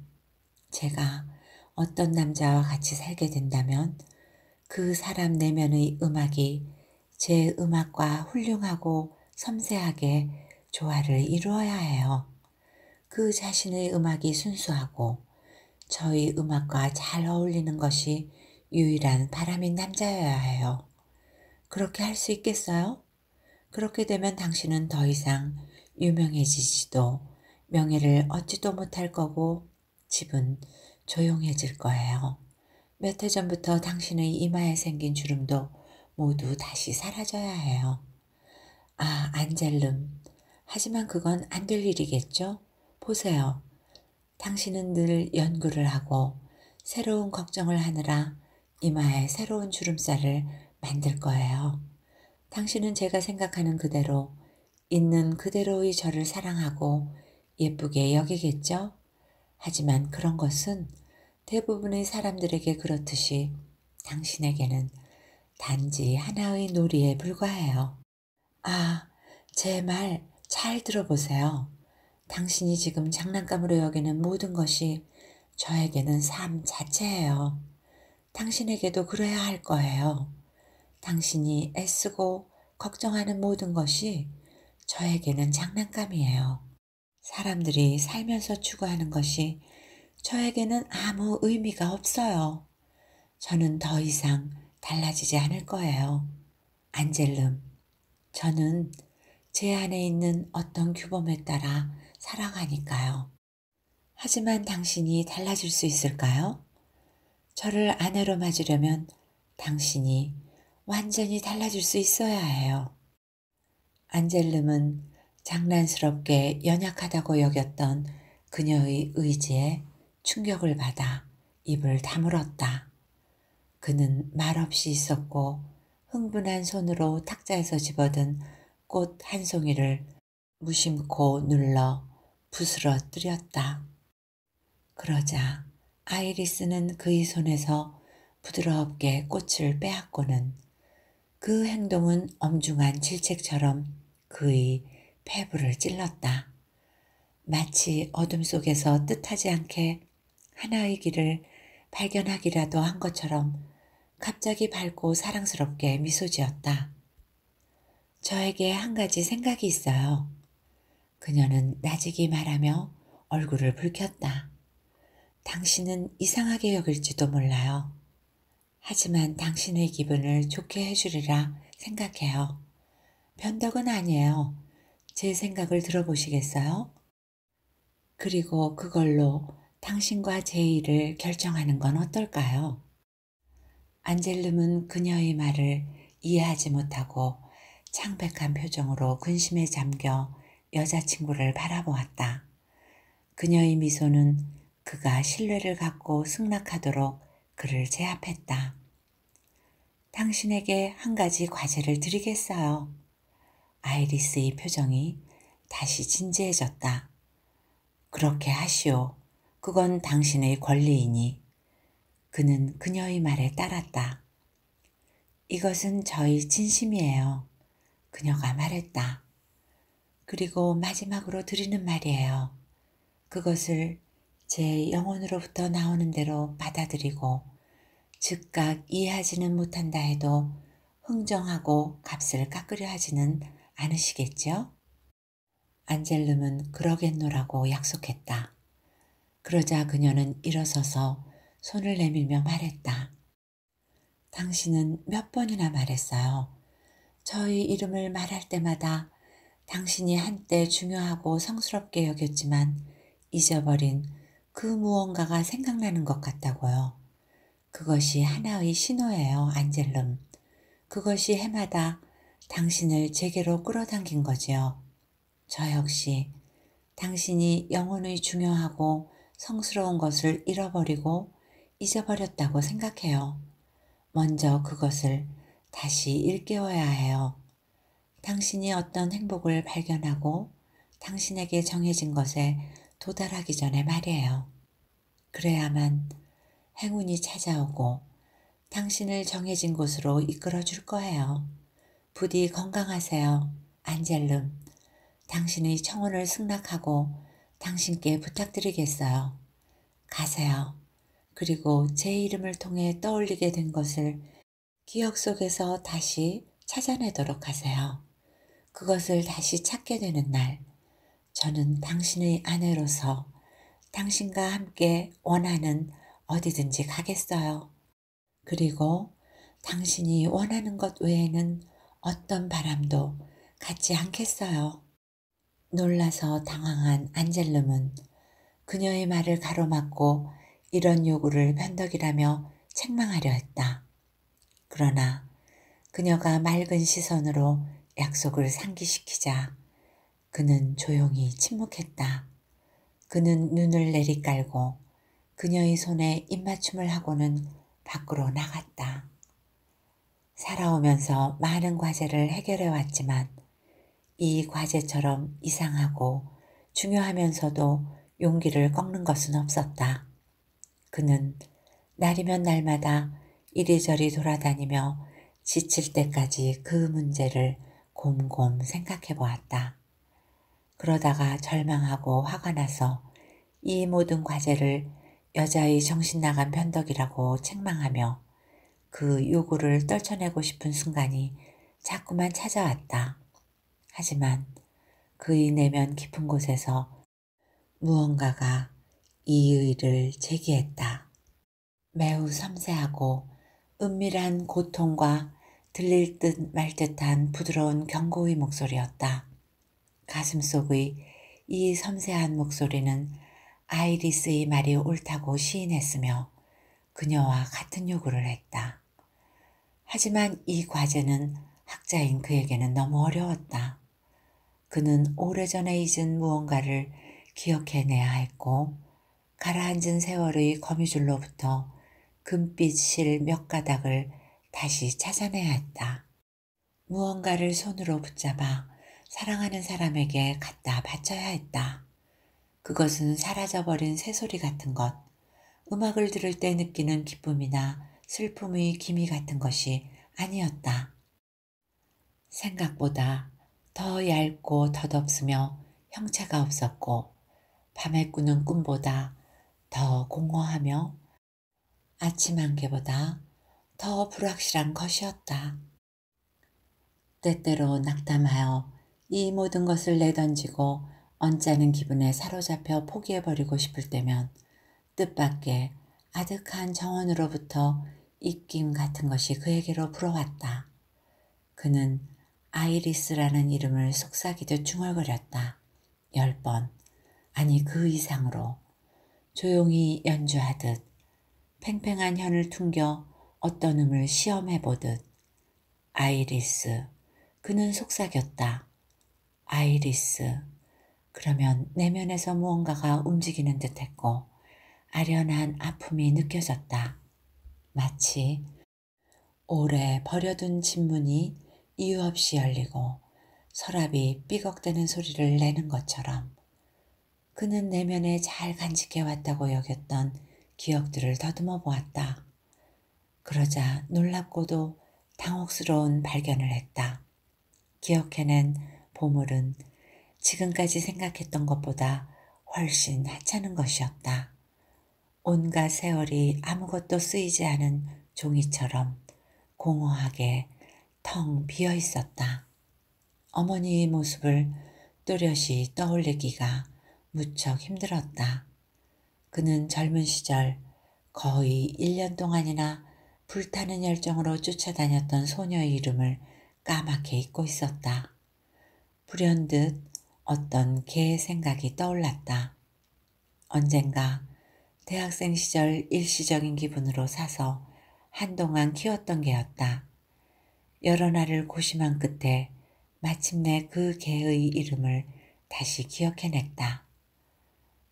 제가 어떤 남자와 같이 살게 된다면 그 사람 내면의 음악이 제 음악과 훌륭하고 섬세하게 조화를 이루어야 해요. 그 자신의 음악이 순수하고 저희 음악과 잘 어울리는 것이 유일한 바람인 남자여야 해요. 그렇게 할 수 있겠어요? 그렇게 되면 당신은 더 이상 유명해지지도 명예를 얻지도 못할 거고 집은 조용해질 거예요. 몇 해 전부터 당신의 이마에 생긴 주름도 모두 다시 사라져야 해요. 아, 안젤름. 하지만 그건 안 될 일이겠죠? 보세요. 당신은 늘 연구를 하고 새로운 걱정을 하느라 이마에 새로운 주름살을 만들 거예요. 당신은 제가 생각하는 그대로 있는 그대로의 저를 사랑하고 예쁘게 여기겠죠? 하지만 그런 것은 대부분의 사람들에게 그렇듯이 당신에게는 단지 하나의 놀이에 불과해요. 아, 제 말 잘 들어보세요. 당신이 지금 장난감으로 여기는 모든 것이 저에게는 삶 자체예요. 당신에게도 그래야 할 거예요. 당신이 애쓰고 걱정하는 모든 것이 저에게는 장난감이에요. 사람들이 살면서 추구하는 것이 저에게는 아무 의미가 없어요. 저는 더 이상 달라지지 않을 거예요. 안젤름, 저는 제 안에 있는 어떤 규범에 따라 살아가니까요. 하지만 당신이 달라질 수 있을까요? 저를 아내로 맞으려면 당신이 완전히 달라질 수 있어야 해요. 안젤름은 장난스럽게 연약하다고 여겼던 그녀의 의지에 충격을 받아 입을 다물었다. 그는 말없이 있었고 흥분한 손으로 탁자에서 집어든 꽃 한 송이를 무심코 눌러 부스러뜨렸다. 그러자 아이리스는 그의 손에서 부드럽게 꽃을 빼앗고는 그 행동은 엄중한 질책처럼 그의 폐부를 찔렀다. 마치 어둠 속에서 뜻하지 않게 하나의 길을 발견하기라도 한 것처럼 갑자기 밝고 사랑스럽게 미소 지었다. 저에게 한 가지 생각이 있어요. 그녀는 나직이 말하며 얼굴을 붉혔다. 당신은 이상하게 여길지도 몰라요. 하지만 당신의 기분을 좋게 해주리라 생각해요. 변덕은 아니에요. 제 생각을 들어보시겠어요? 그리고 그걸로 당신과 제 일을 결정하는 건 어떨까요? 안젤름은 그녀의 말을 이해하지 못하고 창백한 표정으로 근심에 잠겨 여자친구를 바라보았다. 그녀의 미소는 그가 신뢰를 갖고 승낙하도록 그를 제압했다. 당신에게 한 가지 과제를 드리겠어요. 아이리스의 표정이 다시 진지해졌다. 그렇게 하시오. 그건 당신의 권리이니. 그는 그녀의 말에 따랐다. 이것은 저의 진심이에요. 그녀가 말했다. 그리고 마지막으로 드리는 말이에요. 그것을 제 영혼으로부터 나오는 대로 받아들이고 즉각 이해하지는 못한다 해도 흥정하고 값을 깎으려 하지는 않으시겠죠? 안젤름은 그러겠노라고 약속했다. 그러자 그녀는 일어서서 손을 내밀며 말했다. 당신은 몇 번이나 말했어요. 저희 이름을 말할 때마다 당신이 한때 중요하고 성스럽게 여겼지만 잊어버린 그 무언가가 생각나는 것 같다고요. 그것이 하나의 신호예요, 안젤름. 그것이 해마다 당신을 제게로 끌어당긴 거지요. 저 역시 당신이 영혼의 중요하고 성스러운 것을 잃어버리고 잊어버렸다고 생각해요. 먼저 그것을 다시 일깨워야 해요. 당신이 어떤 행복을 발견하고 당신에게 정해진 것에 도달하기 전에 말이에요. 그래야만 행운이 찾아오고 당신을 정해진 곳으로 이끌어 줄 거예요. 부디 건강하세요. 안젤름. 당신의 청혼을 승낙하고 당신께 부탁드리겠어요. 가세요. 그리고 제 이름을 통해 떠올리게 된 것을 기억 속에서 다시 찾아내도록 하세요. 그것을 다시 찾게 되는 날, 저는 당신의 아내로서 당신과 함께 원하는 어디든지 가겠어요. 그리고 당신이 원하는 것 외에는 어떤 바람도 갖지 않겠어요. 놀라서 당황한 안젤름은 그녀의 말을 가로막고 이런 요구를 변덕이라며 책망하려 했다. 그러나 그녀가 맑은 시선으로 약속을 상기시키자 그는 조용히 침묵했다. 그는 눈을 내리깔고 그녀의 손에 입맞춤을 하고는 밖으로 나갔다. 살아오면서 많은 과제를 해결해 왔지만 이 과제처럼 이상하고 중요하면서도 용기를 꺾는 것은 없었다. 그는 날이면 날마다 이리저리 돌아다니며 지칠 때까지 그 문제를 곰곰 생각해 보았다. 그러다가 절망하고 화가 나서 이 모든 과제를 여자의 정신 나간 변덕이라고 책망하며 그 요구를 떨쳐내고 싶은 순간이 자꾸만 찾아왔다. 하지만 그의 내면 깊은 곳에서 무언가가 이의를 제기했다. 매우 섬세하고 은밀한 고통과 들릴 듯 말 듯한 부드러운 경고의 목소리였다. 가슴속의 이 섬세한 목소리는 아이리스의 말이 옳다고 시인했으며 그녀와 같은 요구를 했다. 하지만 이 과제는 학자인 그에게는 너무 어려웠다. 그는 오래전에 잊은 무언가를 기억해내야 했고 가라앉은 세월의 거미줄로부터 금빛 실 몇 가닥을 다시 찾아내야 했다. 무언가를 손으로 붙잡아 사랑하는 사람에게 갖다 바쳐야 했다. 그것은 사라져버린 새소리 같은 것, 음악을 들을 때 느끼는 기쁨이나 슬픔의 기미 같은 것이 아니었다. 생각보다 더 얇고 덧없으며 형체가 없었고 밤에 꾸는 꿈보다 더 공허하며 아침 안개보다 더 불확실한 것이었다. 때때로 낙담하여 이 모든 것을 내던지고 언짢은 기분에 사로잡혀 포기해버리고 싶을 때면 뜻밖의 아득한 정원으로부터 입김 같은 것이 그에게로 불어왔다. 그는 아이리스라는 이름을 속삭이듯 중얼거렸다. 열 번, 아니 그 이상으로 조용히 연주하듯 팽팽한 현을 퉁겨 어떤 음을 시험해보듯 아이리스, 그는 속삭였다. 아이리스, 그러면 내면에서 무언가가 움직이는 듯했고 아련한 아픔이 느껴졌다. 마치 오래 버려둔 집문이 이유 없이 열리고 서랍이 삐걱대는 소리를 내는 것처럼 그는 내면에 잘 간직해왔다고 여겼던 기억들을 더듬어 보았다. 그러자 놀랍고도 당혹스러운 발견을 했다. 기억해낸 보물은 지금까지 생각했던 것보다 훨씬 하찮은 것이었다. 온갖 세월이 아무것도 쓰이지 않은 종이처럼 공허하게 텅 비어 있었다. 어머니의 모습을 또렷이 떠올리기가 무척 힘들었다. 그는 젊은 시절 거의 일 년 동안이나 불타는 열정으로 쫓아다녔던 소녀의 이름을 까맣게 잊고 있었다. 불현듯 어떤 개의 생각이 떠올랐다. 언젠가 대학생 시절 일시적인 기분으로 사서 한동안 키웠던 개였다. 여러 날을 고심한 끝에 마침내 그 개의 이름을 다시 기억해냈다.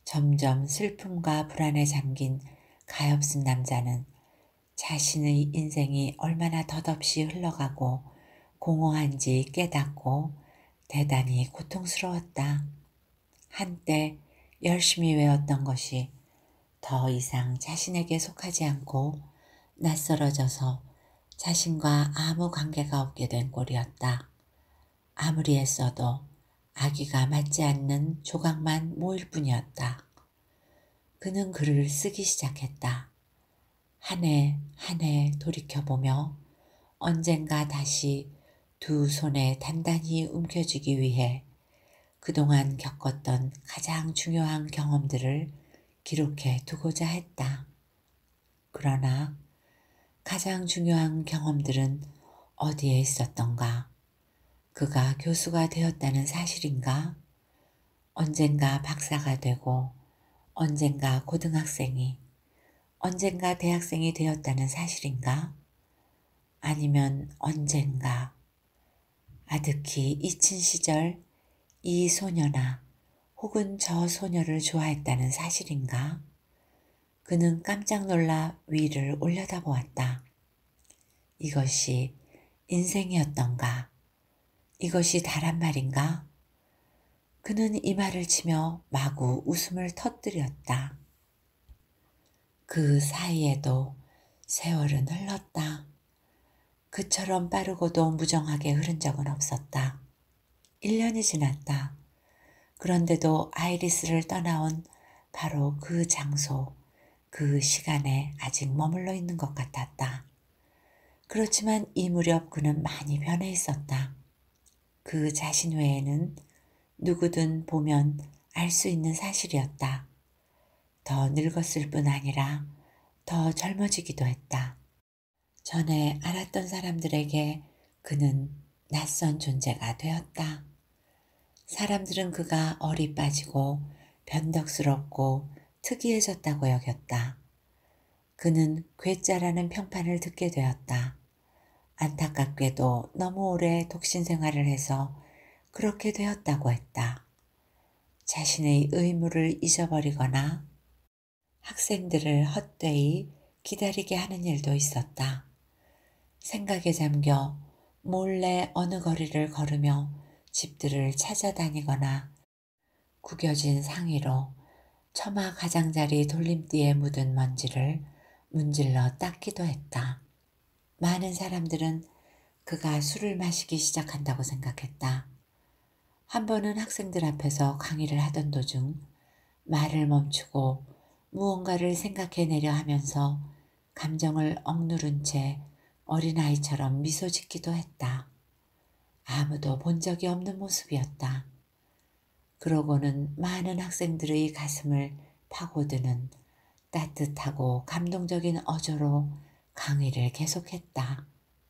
점점 슬픔과 불안에 잠긴 가엾은 남자는 자신의 인생이 얼마나 덧없이 흘러가고 공허한지 깨닫고 대단히 고통스러웠다. 한때 열심히 외웠던 것이 더 이상 자신에게 속하지 않고 낯설어져서 자신과 아무 관계가 없게 된 꼴이었다. 아무리 애써도 아기가 맞지 않는 조각만 모일 뿐이었다. 그는 글을 쓰기 시작했다. 한 해 한 해 돌이켜보며 언젠가 다시 두 손에 단단히 움켜쥐기 위해 그동안 겪었던 가장 중요한 경험들을 기록해 두고자 했다. 그러나 가장 중요한 경험들은 어디에 있었던가? 그가 교수가 되었다는 사실인가? 언젠가 박사가 되고 언젠가 고등학생이 언젠가 대학생이 되었다는 사실인가? 아니면 언젠가 아득히 잊힌 시절 이 소녀나 혹은 저 소녀를 좋아했다는 사실인가? 그는 깜짝 놀라 위를 올려다보았다. 이것이 인생이었던가? 이것이 다란 말인가? 그는 이 말을 치며 마구 웃음을 터뜨렸다. 그 사이에도 세월은 흘렀다. 그처럼 빠르고도 무정하게 흐른 적은 없었다. 일 년이 지났다. 그런데도 아이리스를 떠나온 바로 그 장소, 그 시간에 아직 머물러 있는 것 같았다. 그렇지만 이 무렵 그는 많이 변해 있었다. 그 자신 외에는 누구든 보면 알 수 있는 사실이었다. 더 늙었을 뿐 아니라 더 젊어지기도 했다. 전에 알았던 사람들에게 그는 낯선 존재가 되었다. 사람들은 그가 얼이 빠지고 변덕스럽고 특이해졌다고 여겼다. 그는 괴짜라는 평판을 듣게 되었다. 안타깝게도 너무 오래 독신 생활을 해서 그렇게 되었다고 했다. 자신의 의무를 잊어버리거나 학생들을 헛되이 기다리게 하는 일도 있었다. 생각에 잠겨 몰래 어느 거리를 걸으며 집들을 찾아다니거나 구겨진 상의로 처마 가장자리 돌림띠에 묻은 먼지를 문질러 닦기도 했다. 많은 사람들은 그가 술을 마시기 시작한다고 생각했다. 한 번은 학생들 앞에서 강의를 하던 도중 말을 멈추고 무언가를 생각해내려 하면서 감정을 억누른 채 어린아이처럼 미소 짓기도 했다. 아무도 본 적이 없는 모습이었다. 그러고는 많은 학생들의 가슴을 파고드는 따뜻하고 감동적인 어조로 강의를 계속했다.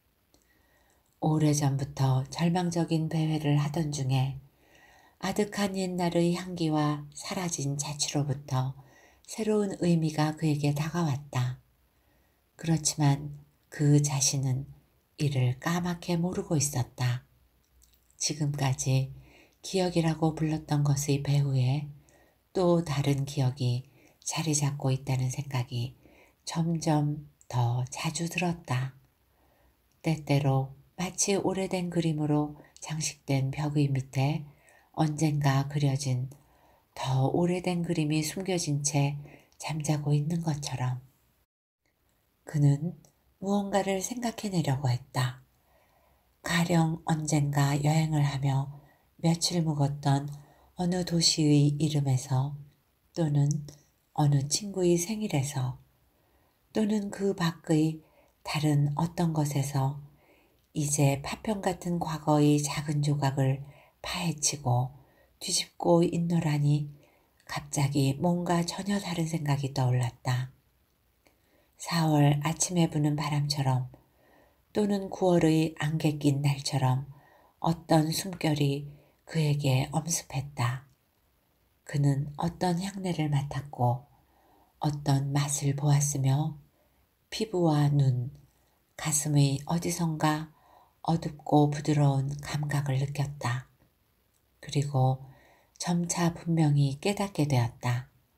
오래전부터 절망적인 배회를 하던 중에 아득한 옛날의 향기와 사라진 자취로부터 새로운 의미가 그에게 다가왔다. 그렇지만 그 자신은 이를 까맣게 모르고 있었다. 지금까지 기억이라고 불렀던 것의 배후에 또 다른 기억이 자리 잡고 있다는 생각이 점점 더 자주 들었다. 때때로 마치 오래된 그림으로 장식된 벽의 밑에 언젠가 그려진 더 오래된 그림이 숨겨진 채 잠자고 있는 것처럼 그는 무언가를 생각해내려고 했다. 가령 언젠가 여행을 하며 며칠 묵었던 어느 도시의 이름에서 또는 어느 친구의 생일에서 또는 그 밖의 다른 어떤 것에서 이제 파편 같은 과거의 작은 조각을 파헤치고 뒤집고 있노라니 갑자기 뭔가 전혀 다른 생각이 떠올랐다. 사월 아침에 부는 바람처럼 또는 구월의 안개 낀 날처럼 어떤 숨결이 그에게 엄습했다. 그는 어떤 향내를 맡았고 어떤 맛을 보았으며 피부와 눈, 가슴의 어디선가 어둡고 부드러운 감각을 느꼈다. 그리고 점차 분명히 깨닫게 되었다.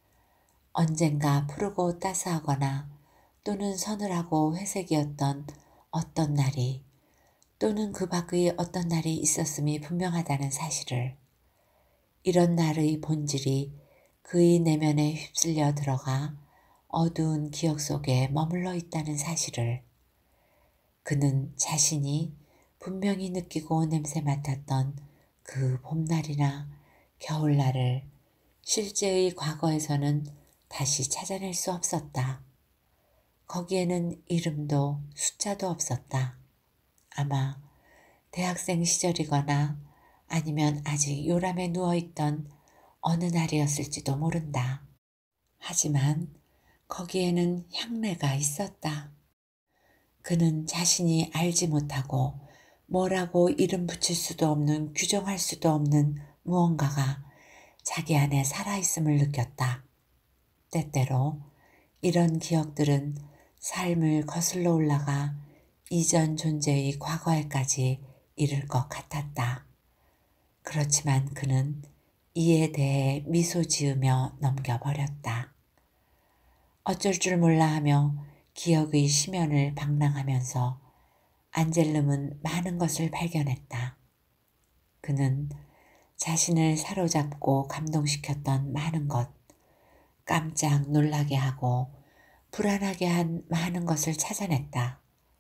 언젠가 푸르고 따스하거나 또는 서늘하고 회색이었던 어떤 날이 또는 그 밖의 어떤 날이 있었음이 분명하다는 사실을, 이런 날의 본질이 그의 내면에 휩쓸려 들어가 어두운 기억 속에 머물러 있다는 사실을, 그는 자신이 분명히 느끼고 냄새 맡았던 그 봄날이나 겨울날을 실제의 과거에서는 다시 찾아낼 수 없었다. 거기에는 이름도 숫자도 없었다. 아마 대학생 시절이거나 아니면 아직 요람에 누워있던 어느 날이었을지도 모른다. 하지만 거기에는 향내가 있었다. 그는 자신이 알지 못하고 뭐라고 이름 붙일 수도 없는, 규정할 수도 없는 무언가가 자기 안에 살아있음을 느꼈다. 때때로 이런 기억들은 삶을 거슬러 올라가 이전 존재의 과거에까지 이를 것 같았다. 그렇지만 그는 이에 대해 미소 지으며 넘겨버렸다. 어쩔 줄 몰라 하며 기억의 심연을 방랑하면서 안젤름은 많은 것을 발견했다. 그는 자신을 사로잡고 감동시켰던 많은 것, 깜짝 놀라게 하고 불안하게 한 많은 것을 찾아냈다.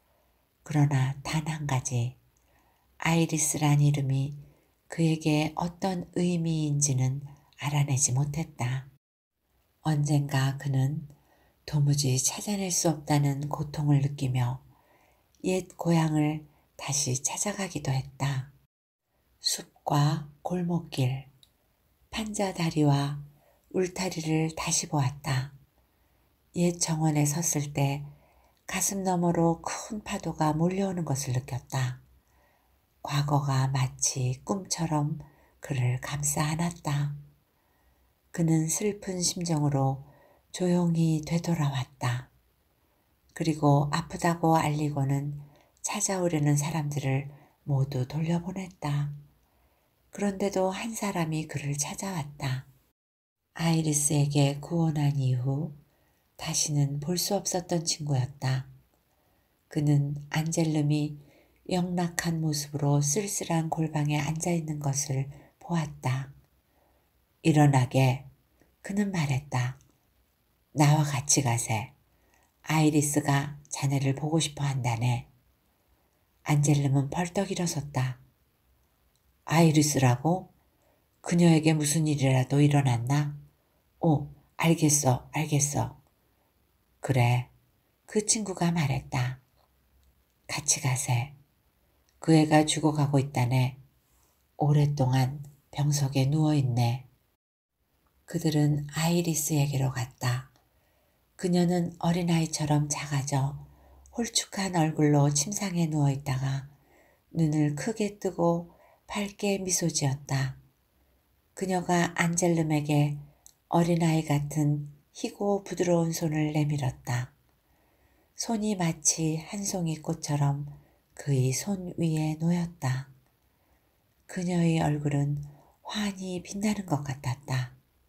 그러나 단 한 가지, 아이리스란 이름이 그에게 어떤 의미인지는 알아내지 못했다. 언젠가 그는 도무지 찾아낼 수 없다는 고통을 느끼며 옛 고향을 다시 찾아가기도 했다. 숲과 골목길, 판자다리와 울타리를 다시 보았다. 옛 정원에 섰을 때 가슴 너머로 큰 파도가 몰려오는 것을 느꼈다. 과거가 마치 꿈처럼 그를 감싸 안았다. 그는 슬픈 심정으로 조용히 되돌아왔다. 그리고 아프다고 알리고는 찾아오려는 사람들을 모두 돌려보냈다. 그런데도 한 사람이 그를 찾아왔다. 아이리스에게 구원한 이후 다시는 볼 수 없었던 친구였다. 그는 안젤름이 영락한 모습으로 쓸쓸한 골방에 앉아있는 것을 보았다. 일어나게 그는 말했다. 나와 같이 가세. 아이리스가 자네를 보고 싶어 한다네. 안젤름은 벌떡 일어섰다. 아이리스라고? 그녀에게 무슨 일이라도 일어났나? 오, 알겠어, 알겠어. 그래, 그 친구가 말했다. 같이 가세. 그 애가 죽어가고 있다네. 오랫동안 병석에 누워있네. 그들은 아이리스에게로 갔다. 그녀는 어린아이처럼 작아져 홀쭉한 얼굴로 침상에 누워있다가 눈을 크게 뜨고 밝게 미소 지었다. 그녀가 안젤름에게 어린아이 같은 희고 부드러운 손을 내밀었다. 손이 마치 한 송이 꽃처럼 그의 손 위에 놓였다. 그녀의 얼굴은 환히 빛나는 것 같았다.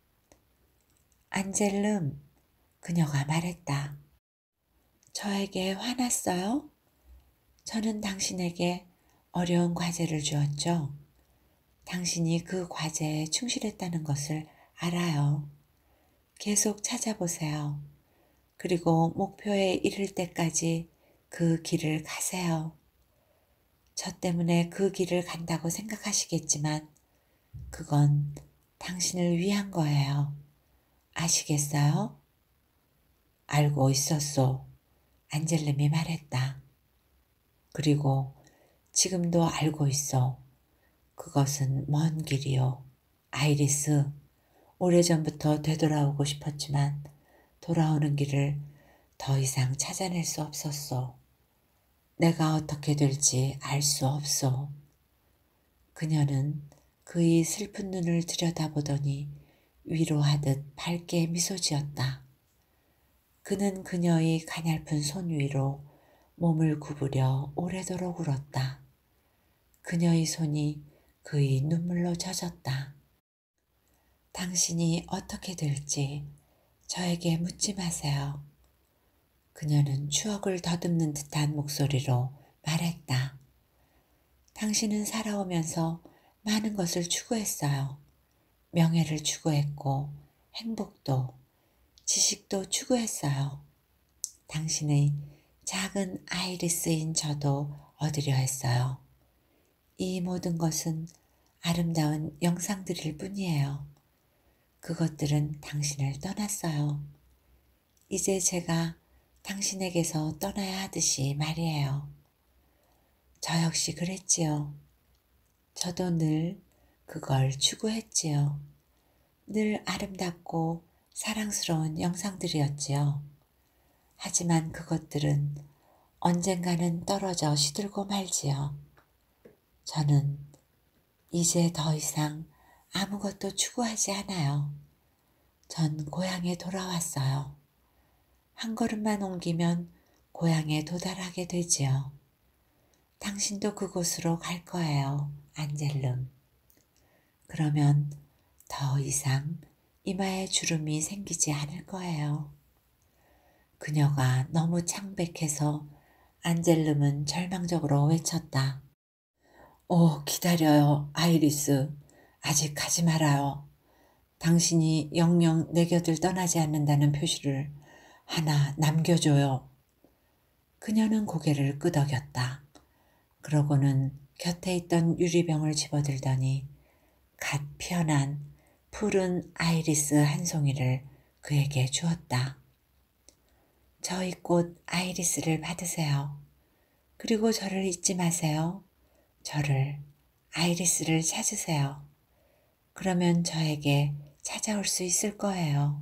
안젤름, 그녀가 말했다. 저에게 화났어요? 저는 당신에게 어려운 과제를 주었죠. 당신이 그 과제에 충실했다는 것을 알아요. 계속 찾아보세요. 그리고 목표에 이를 때까지 그 길을 가세요. 저 때문에 그 길을 간다고 생각하시겠지만 그건 당신을 위한 거예요. 아시겠어요? 알고 있었소. 안젤름이 말했다. 그리고 지금도 알고 있어. 그것은 먼 길이요. 아이리스, 오래전부터 되돌아오고 싶었지만 돌아오는 길을 더 이상 찾아낼 수 없었소. 내가 어떻게 될지 알 수 없소. 그녀는 그의 슬픈 눈을 들여다보더니 위로하듯 밝게 미소 지었다. 그는 그녀의 가냘픈 손 위로 몸을 구부려 오래도록 울었다. 그녀의 손이 그의 눈물로 젖었다. 당신이 어떻게 될지 저에게 묻지 마세요. 그녀는 추억을 더듬는 듯한 목소리로 말했다. 당신은 살아오면서 많은 것을 추구했어요. 명예를 추구했고 행복도, 지식도 추구했어요. 당신의 작은 아이리스인 저도 얻으려 했어요. 이 모든 것은 아름다운 영상들일 뿐이에요. 그것들은 당신을 떠났어요. 이제 제가 당신에게서 떠나야 하듯이 말이에요. 저 역시 그랬지요. 저도 늘 그걸 추구했지요. 늘 아름답고 사랑스러운 영상들이었지요. 하지만 그것들은 언젠가는 떨어져 시들고 말지요. 저는 이제 더 이상 아무것도 추구하지 않아요. 전 고향에 돌아왔어요. 한 걸음만 옮기면 고향에 도달하게 되지요. 당신도 그곳으로 갈 거예요, 안젤름. 그러면 더 이상 이마에 주름이 생기지 않을 거예요. 그녀가 너무 창백해서 안젤름은 절망적으로 외쳤다. 오, 기다려요, 아이리스. 아직 가지 말아요. 당신이 영영 내 곁을 떠나지 않는다는 표시를 하나 남겨줘요. 그녀는 고개를 끄덕였다. 그러고는 곁에 있던 유리병을 집어들더니 갓 피어난 푸른 아이리스 한 송이를 그에게 주었다. 저희 꽃 아이리스를 받으세요. 그리고 저를 잊지 마세요. 저를, 아이리스를 찾으세요. 그러면 저에게 찾아올 수 있을 거예요.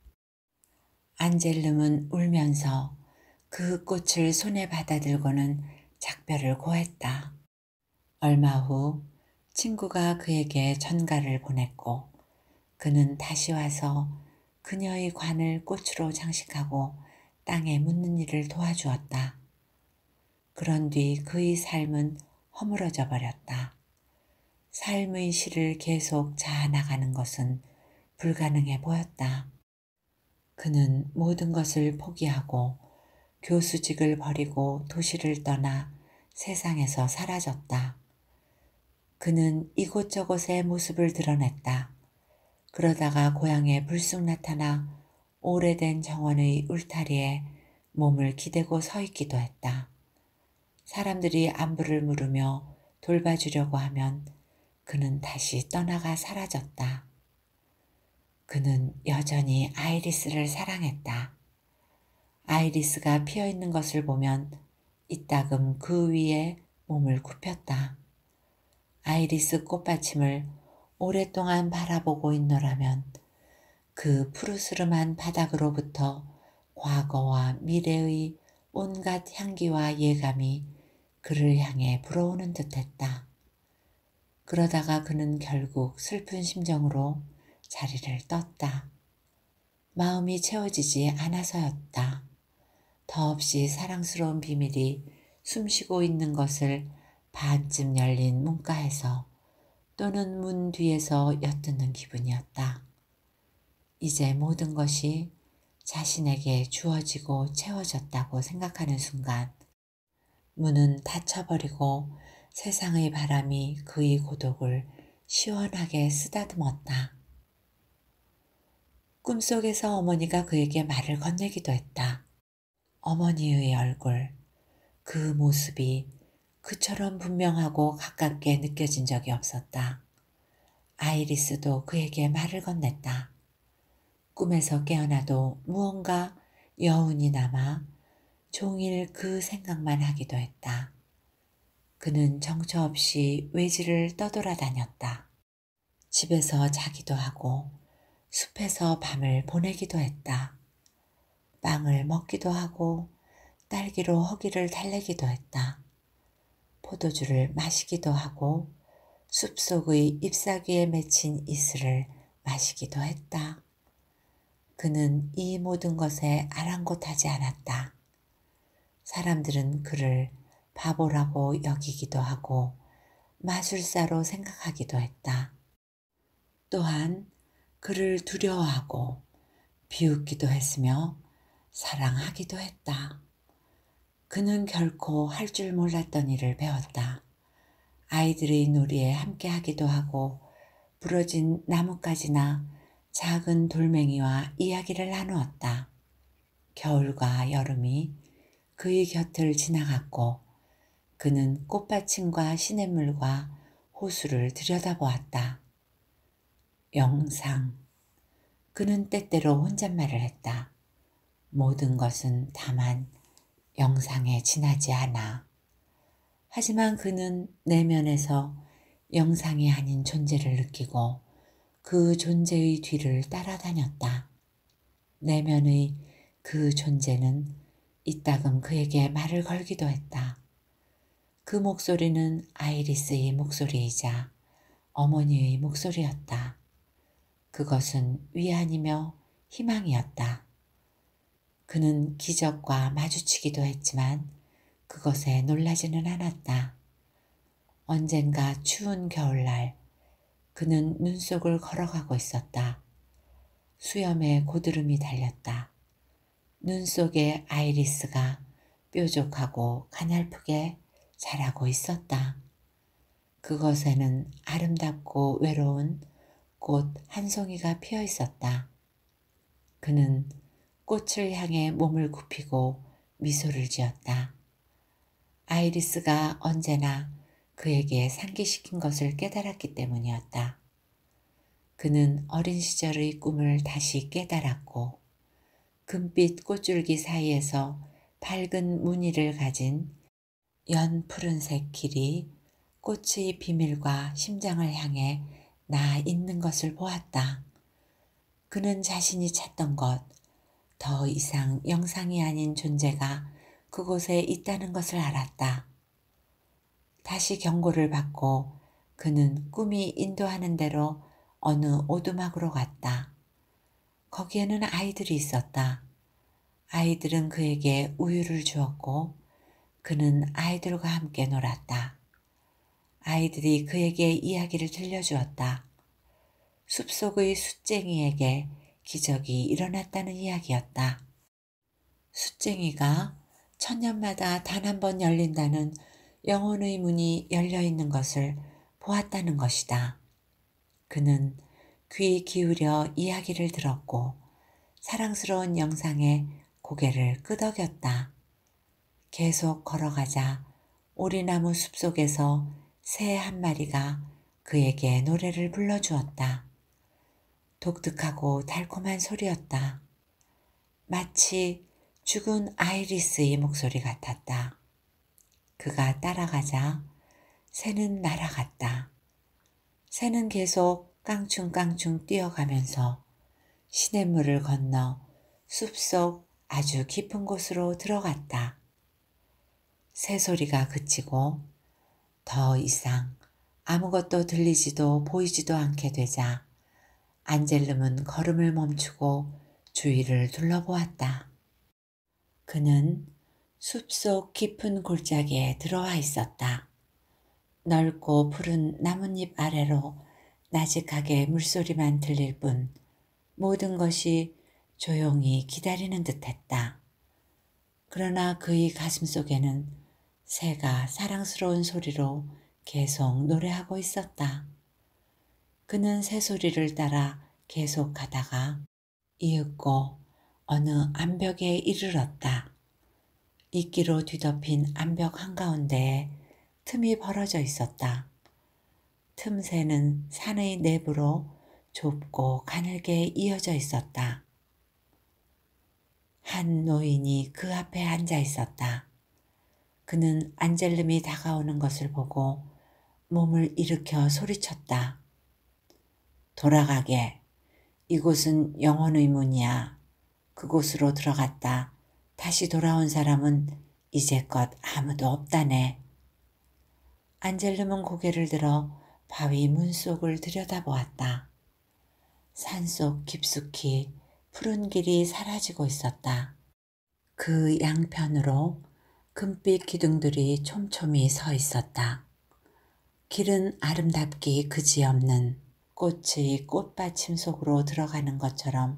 안젤름은 울면서 그 꽃을 손에 받아들고는 작별을 고했다. 얼마 후 친구가 그에게 전가를 보냈고 그는 다시 와서 그녀의 관을 꽃으로 장식하고 땅에 묻는 일을 도와주었다. 그런 뒤 그의 삶은 허물어져 버렸다. 삶의 실을 계속 자아나가는 것은 불가능해 보였다. 그는 모든 것을 포기하고 교수직을 버리고 도시를 떠나 세상에서 사라졌다. 그는 이곳저곳의 모습을 드러냈다. 그러다가 고향에 불쑥 나타나 오래된 정원의 울타리에 몸을 기대고 서 있기도 했다. 사람들이 안부를 물으며 돌봐주려고 하면 그는 다시 떠나가 사라졌다. 그는 여전히 아이리스를 사랑했다. 아이리스가 피어있는 것을 보면 이따금 그 위에 몸을 굽혔다. 아이리스 꽃받침을 오랫동안 바라보고 있노라면 그 푸르스름한 바닥으로부터 과거와 미래의 온갖 향기와 예감이 그를 향해 불어오는 듯했다. 그러다가 그는 결국 슬픈 심정으로 자리를 떴다. 마음이 채워지지 않아서였다. 더없이 사랑스러운 비밀이 숨쉬고 있는 것을 반쯤 열린 문가에서 또는 문 뒤에서 엿듣는 기분이었다. 이제 모든 것이 자신에게 주어지고 채워졌다고 생각하는 순간 문은 닫혀버리고 세상의 바람이 그의 고독을 시원하게 쓰다듬었다. 꿈속에서 어머니가 그에게 말을 건네기도 했다. 어머니의 얼굴, 그 모습이 그처럼 분명하고 가깝게 느껴진 적이 없었다. 아이리스도 그에게 말을 건넸다. 꿈에서 깨어나도 무언가 여운이 남아 종일 그 생각만 하기도 했다. 그는 정처 없이 외지를 떠돌아다녔다. 집에서 자기도 하고 숲에서 밤을 보내기도 했다. 빵을 먹기도 하고 딸기로 허기를 달래기도 했다. 포도주를 마시기도 하고 숲속의 잎사귀에 맺힌 이슬을 마시기도 했다. 그는 이 모든 것에 아랑곳하지 않았다. 사람들은 그를 바보라고 여기기도 하고 마술사로 생각하기도 했다. 또한 그를 두려워하고 비웃기도 했으며 사랑하기도 했다. 그는 결코 할 줄 몰랐던 일을 배웠다. 아이들의 놀이에 함께하기도 하고 부러진 나뭇가지나 작은 돌멩이와 이야기를 나누었다. 겨울과 여름이 그의 곁을 지나갔고 그는 꽃받침과 시냇물과 호수를 들여다보았다. 영상. 그는 때때로 혼잣말을 했다. 모든 것은 다만 영상에 지나지 않아. 하지만 그는 내면에서 영상이 아닌 존재를 느끼고 그 존재의 뒤를 따라다녔다. 내면의 그 존재는 이따금 그에게 말을 걸기도 했다. 그 목소리는 아이리스의 목소리이자 어머니의 목소리였다. 그것은 위안이며 희망이었다. 그는 기적과 마주치기도 했지만 그것에 놀라지는 않았다. 언젠가 추운 겨울날 그는 눈 속을 걸어가고 있었다. 수염에 고드름이 달렸다. 눈 속에 아이리스가 뾰족하고 가냘프게 자라고 있었다. 그것에는 아름답고 외로운 꽃 한 송이가 피어 있었다. 그는 꽃을 향해 몸을 굽히고 미소를 지었다. 아이리스가 언제나 그에게 상기시킨 것을 깨달았기 때문이었다. 그는 어린 시절의 꿈을 다시 깨달았고 금빛 꽃줄기 사이에서 밝은 무늬를 가진 연 푸른색 길이 꽃의 비밀과 심장을 향해 나 있는 것을 보았다. 그는 자신이 찾던 것, 더 이상 영상이 아닌 존재가 그곳에 있다는 것을 알았다. 다시 경고를 받고 그는 꿈이 인도하는 대로 어느 오두막으로 갔다. 거기에는 아이들이 있었다. 아이들은 그에게 우유를 주었고 그는 아이들과 함께 놀았다. 아이들이 그에게 이야기를 들려주었다. 숲속의 숫쟁이에게 기적이 일어났다는 이야기였다. 숫쟁이가 천년마다 단 한 번 열린다는 영혼의 문이 열려있는 것을 보았다는 것이다. 그는 귀 기울여 이야기를 들었고 사랑스러운 영상에 고개를 끄덕였다. 계속 걸어가자 오리나무 숲속에서 새 한 마리가 그에게 노래를 불러주었다. 독특하고 달콤한 소리였다. 마치 죽은 아이리스의 목소리 같았다. 그가 따라가자 새는 날아갔다. 새는 계속 깡충깡충 뛰어가면서 시냇물을 건너 숲속 아주 깊은 곳으로 들어갔다. 새소리가 그치고 더 이상 아무것도 들리지도 보이지도 않게 되자 안젤름은 걸음을 멈추고 주위를 둘러보았다. 그는 숲속 깊은 골짜기에 들어와 있었다. 넓고 푸른 나뭇잎 아래로 나직하게 물소리만 들릴 뿐 모든 것이 조용히 기다리는 듯했다. 그러나 그의 가슴 속에는 새가 사랑스러운 소리로 계속 노래하고 있었다. 그는 새소리를 따라 계속 가다가 이윽고 어느 암벽에 이르렀다. 이끼로 뒤덮인 암벽 한가운데에 틈이 벌어져 있었다. 틈새는 산의 내부로 좁고 가늘게 이어져 있었다. 한 노인이 그 앞에 앉아 있었다. 그는 안젤름이 다가오는 것을 보고 몸을 일으켜 소리쳤다. 돌아가게. 이곳은 영혼의 문이야. 그곳으로 들어갔다 다시 돌아온 사람은 이제껏 아무도 없다네. 안젤름은 고개를 들어 바위 문 속을 들여다보았다. 산속 깊숙이 푸른 길이 사라지고 있었다. 그 양편으로 금빛 기둥들이 촘촘히 서 있었다. 길은 아름답기 그지없는 꽃의 꽃받침 속으로 들어가는 것처럼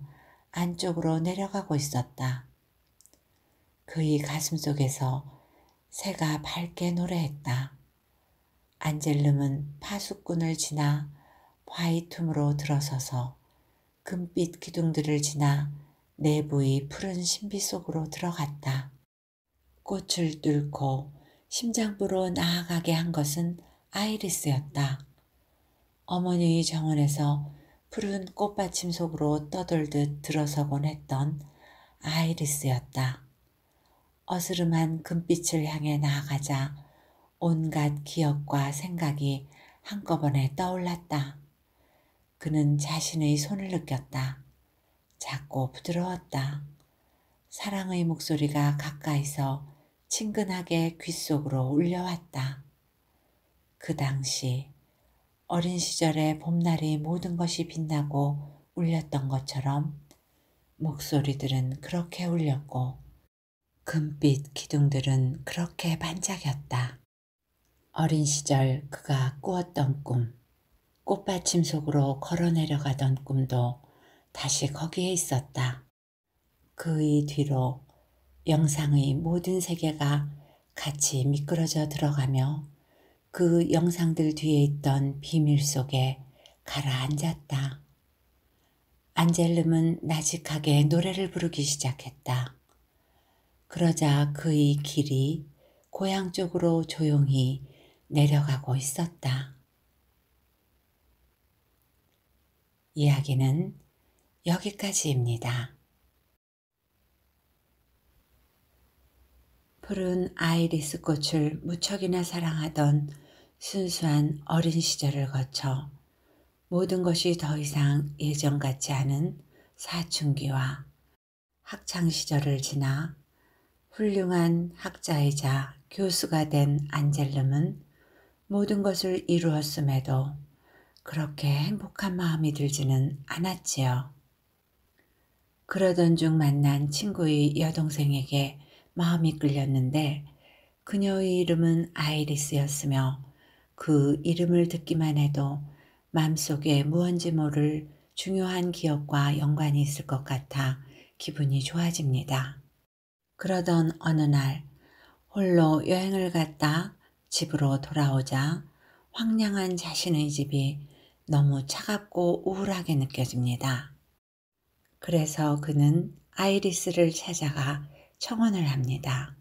안쪽으로 내려가고 있었다. 그의 가슴 속에서 새가 밝게 노래했다. 안젤름은 파수꾼을 지나 화이툼으로 들어서서 금빛 기둥들을 지나 내부의 푸른 신비 속으로 들어갔다. 꽃을 뚫고 심장부로 나아가게 한 것은 아이리스였다. 어머니의 정원에서 푸른 꽃받침 속으로 떠돌듯 들어서곤 했던 아이리스였다. 어스름한 금빛을 향해 나아가자 온갖 기억과 생각이 한꺼번에 떠올랐다. 그는 자신의 손을 느꼈다. 작고 부드러웠다. 사랑의 목소리가 가까이서 친근하게 귓속으로 울려왔다. 그 당시 어린 시절의 봄날이 모든 것이 빛나고 울렸던 것처럼 목소리들은 그렇게 울렸고 금빛 기둥들은 그렇게 반짝였다. 어린 시절 그가 꾸었던 꿈, 꽃받침 속으로 걸어 내려가던 꿈도 다시 거기에 있었다. 그의 뒤로 영상의 모든 세계가 같이 미끄러져 들어가며 그 영상들 뒤에 있던 비밀 속에 가라앉았다. 안젤름은 나직하게 노래를 부르기 시작했다. 그러자 그의 길이 고향 쪽으로 조용히 내려가고 있었다. 이야기는 여기까지입니다. 푸른 아이리스 꽃을 무척이나 사랑하던 순수한 어린 시절을 거쳐 모든 것이 더 이상 예전 같지 않은 사춘기와 학창시절을 지나 훌륭한 학자이자 교수가 된 안젤름은 모든 것을 이루었음에도 그렇게 행복한 마음이 들지는 않았지요. 그러던 중 만난 친구의 여동생에게 마음이 끌렸는데 그녀의 이름은 아이리스였으며 그 이름을 듣기만 해도 마음속에 무언지 모를 중요한 기억과 연관이 있을 것 같아 기분이 좋아집니다. 그러던 어느 날 홀로 여행을 갔다 집으로 돌아오자 황량한 자신의 집이 너무 차갑고 우울하게 느껴집니다. 그래서 그는 아이리스를 찾아가 청혼을 합니다.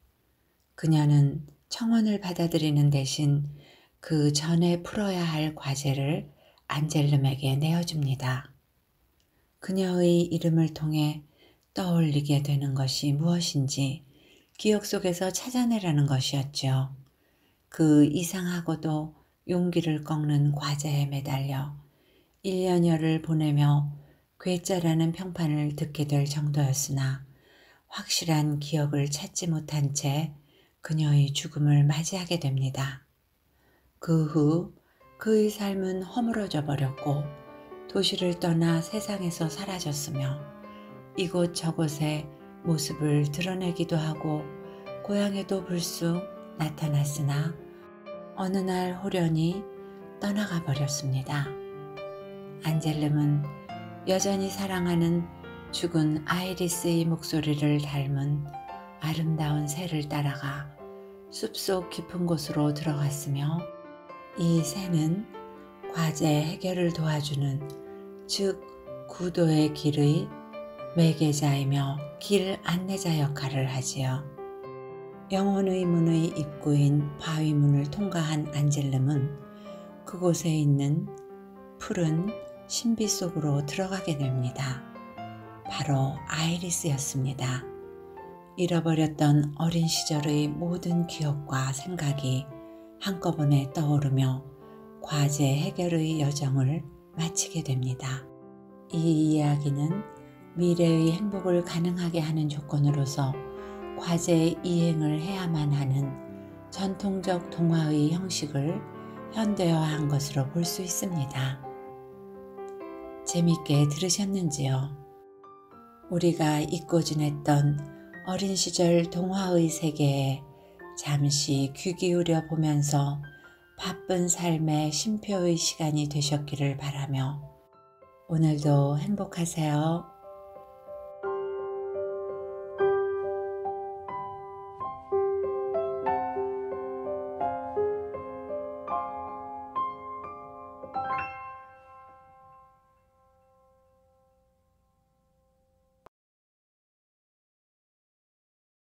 그녀는 청혼을 받아들이는 대신 그 전에 풀어야 할 과제를 안젤름에게 내어줍니다. 그녀의 이름을 통해 떠올리게 되는 것이 무엇인지 기억 속에서 찾아내라는 것이었죠. 그 이상하고도 용기를 꺾는 과제에 매달려 일 년여를 보내며 괴짜라는 평판을 듣게 될 정도였으나 확실한 기억을 찾지 못한 채 그녀의 죽음을 맞이하게 됩니다. 그 후 그의 삶은 허물어져 버렸고 도시를 떠나 세상에서 사라졌으며 이곳저곳에 모습을 드러내기도 하고 고향에도 불쑥 나타났으나 어느 날 홀연히 떠나가 버렸습니다. 안젤름은 여전히 사랑하는 죽은 아이리스의 목소리를 닮은 아름다운 새를 따라가 숲속 깊은 곳으로 들어갔으며 이 새는 과제 해결을 도와주는 즉 구도의 길의 매개자이며 길 안내자 역할을 하지요. 영혼의 문의 입구인 바위문을 통과한 안젤름은 그곳에 있는 푸른 신비 속으로 들어가게 됩니다. 바로 아이리스였습니다. 잃어버렸던 어린 시절의 모든 기억과 생각이 한꺼번에 떠오르며 과제 해결의 여정을 마치게 됩니다. 이 이야기는 미래의 행복을 가능하게 하는 조건으로서 과제 이행을 해야만 하는 전통적 동화의 형식을 현대화한 것으로 볼 수 있습니다. 재밌게 들으셨는지요? 우리가 잊고 지냈던 어린 시절 동화의 세계에 잠시 귀 기울여 보면서 바쁜 삶의 쉼표의 시간이 되셨기를 바라며 오늘도 행복하세요.